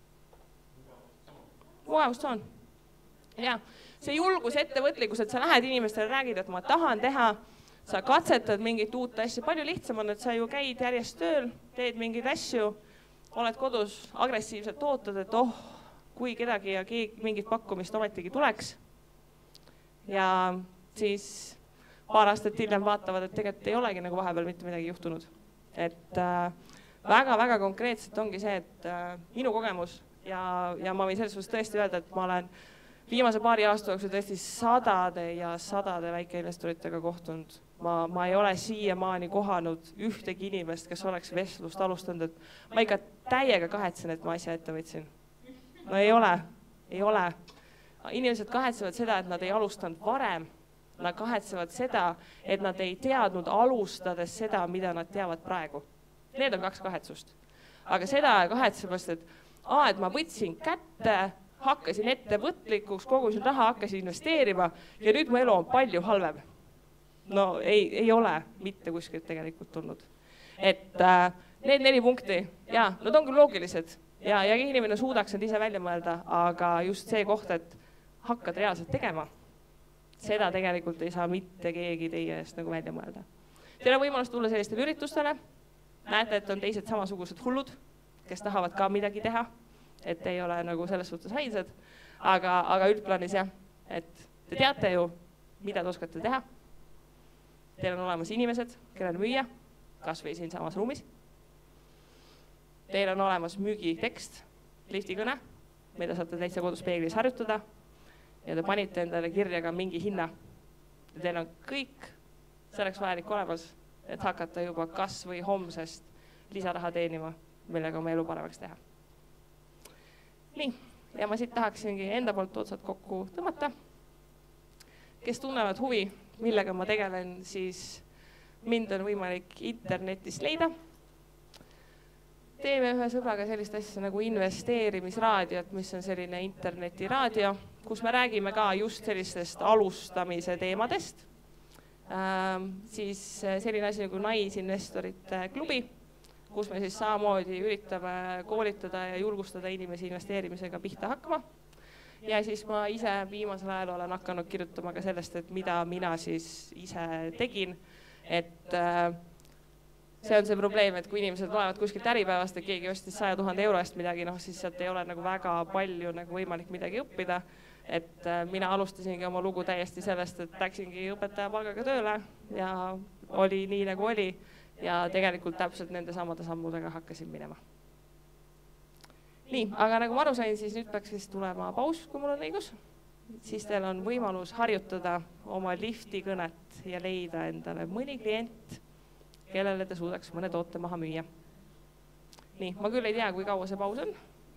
Mugavust on. Ja, see julgus, ettevõtlikkus, et sa lähed inimestele räägid, et ma tahan teha, sa katsetad mingit uut asja. Palju lihtsam on, et sa ju käid järjest tööl, teed mingeid asju, oled kodus agressiivselt ootad, et kui kedagi ja mingit pakkumist ometigi tuleks. Ja siis paar aastat hiljem vaatavad, et tegelikult ei olegi nagu vahepeal mitte midagi juhtunud. Et väga-väga konkreetselt ongi see, et minu kogemus ja ma võin selles suhtes tõesti öelda, et ma olen viimase paari aasta jooksul tõesti sadade ja sadade väikeinvestoritega kohtunud. Ma ei ole siiamaani kohanud ühtegi inimest, kes oleks vestlust alustanud, et ma ikka täiega kahetsen, et ma asja ette võtsin. No ei ole. Inimesed kahetsevad seda, et nad ei alustanud varem. Nad kahetsevad seda, et nad ei teadnud alustades seda, mida nad teavad praegu. Need on 2 kahetsust. Aga seda kahetsemast, et ma võtsin kätte, hakkasin ettevõtlikuks, kogusin raha, hakkasin investeerima ja nüüd mu elu on palju halvem. No ei ole mitte kuskilt tegelikult tulnud. Et need 4 punkti, nad on küll loogilised ja inimene suudaks need ise välja mõelda, aga just see koht, et hakkad reaalselt tegema, seda tegelikult ei saa mitte keegi teie eest nagu välja mõelda. Teil on võimalus tulla sellistele üritustele, näete, et on teised samasugused hullud, kes tahavad ka midagi teha, et ei ole nagu selles suhtes ainsad, aga üldplaanis et te teate ju, mida te oskate teha. Teil on olemas inimesed, kellel müüa, kas või siin samas ruumis. Teil on olemas müügitekst, liftikõne, mida saate täitsa kodus peeglis harjutada ja te panite endale kirja ka mingi hinna. Ja teil on kõik selleks vajalik olemas, et hakata juba kas või homsest lisaraha teenima, millega oma elu paremaks teha. Nii, ja ma siit tahaksingi enda poolt otsad kokku tõmmata. Kes tunnevad huvi, millega ma tegelen, siis mind on võimalik internetist leida. Teeme ühe sõbraga sellist asja nagu investeerimisraadiot, mis on selline internetiraadio, kus me räägime ka just sellistest alustamise teemadest. Siis selline asi nagu naisinvestorite klubi, kus me siis samamoodi üritame koolitada ja julgustada inimesi investeerimisega pihta hakkama. Ja siis ma ise viimasel ajal olen hakanud kirjutama ka sellest, et mida mina siis ise tegin. Et see on see probleem, et kui inimesed loevad kuskilt Äripäevast, et keegi ostis 100 000 euro eest midagi, siis sealt ei ole nagu väga palju nagu võimalik midagi õppida. Et mina alustasingi oma lugu täiesti sellest, et läksingi õpetaja palgaga tööle ja oli nii nagu oli ja tegelikult täpselt nende samade sammudega hakkasin minema. Nii, aga nagu ma aru sain, siis nüüd peaks siis tulema paus, kui mul on õigus. Siis teil on võimalus harjutada oma liftikõnet ja leida endale mõni klient, kellele te suudaks mõne toote maha müüa. Nii, ma küll ei tea, kui kaua see paus on.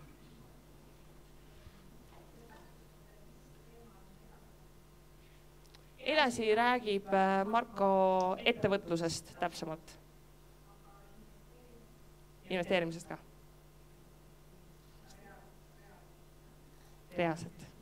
Edasi räägib Marko ettevõtlusest täpsemalt. Investeerimisest ka. Reaalselt.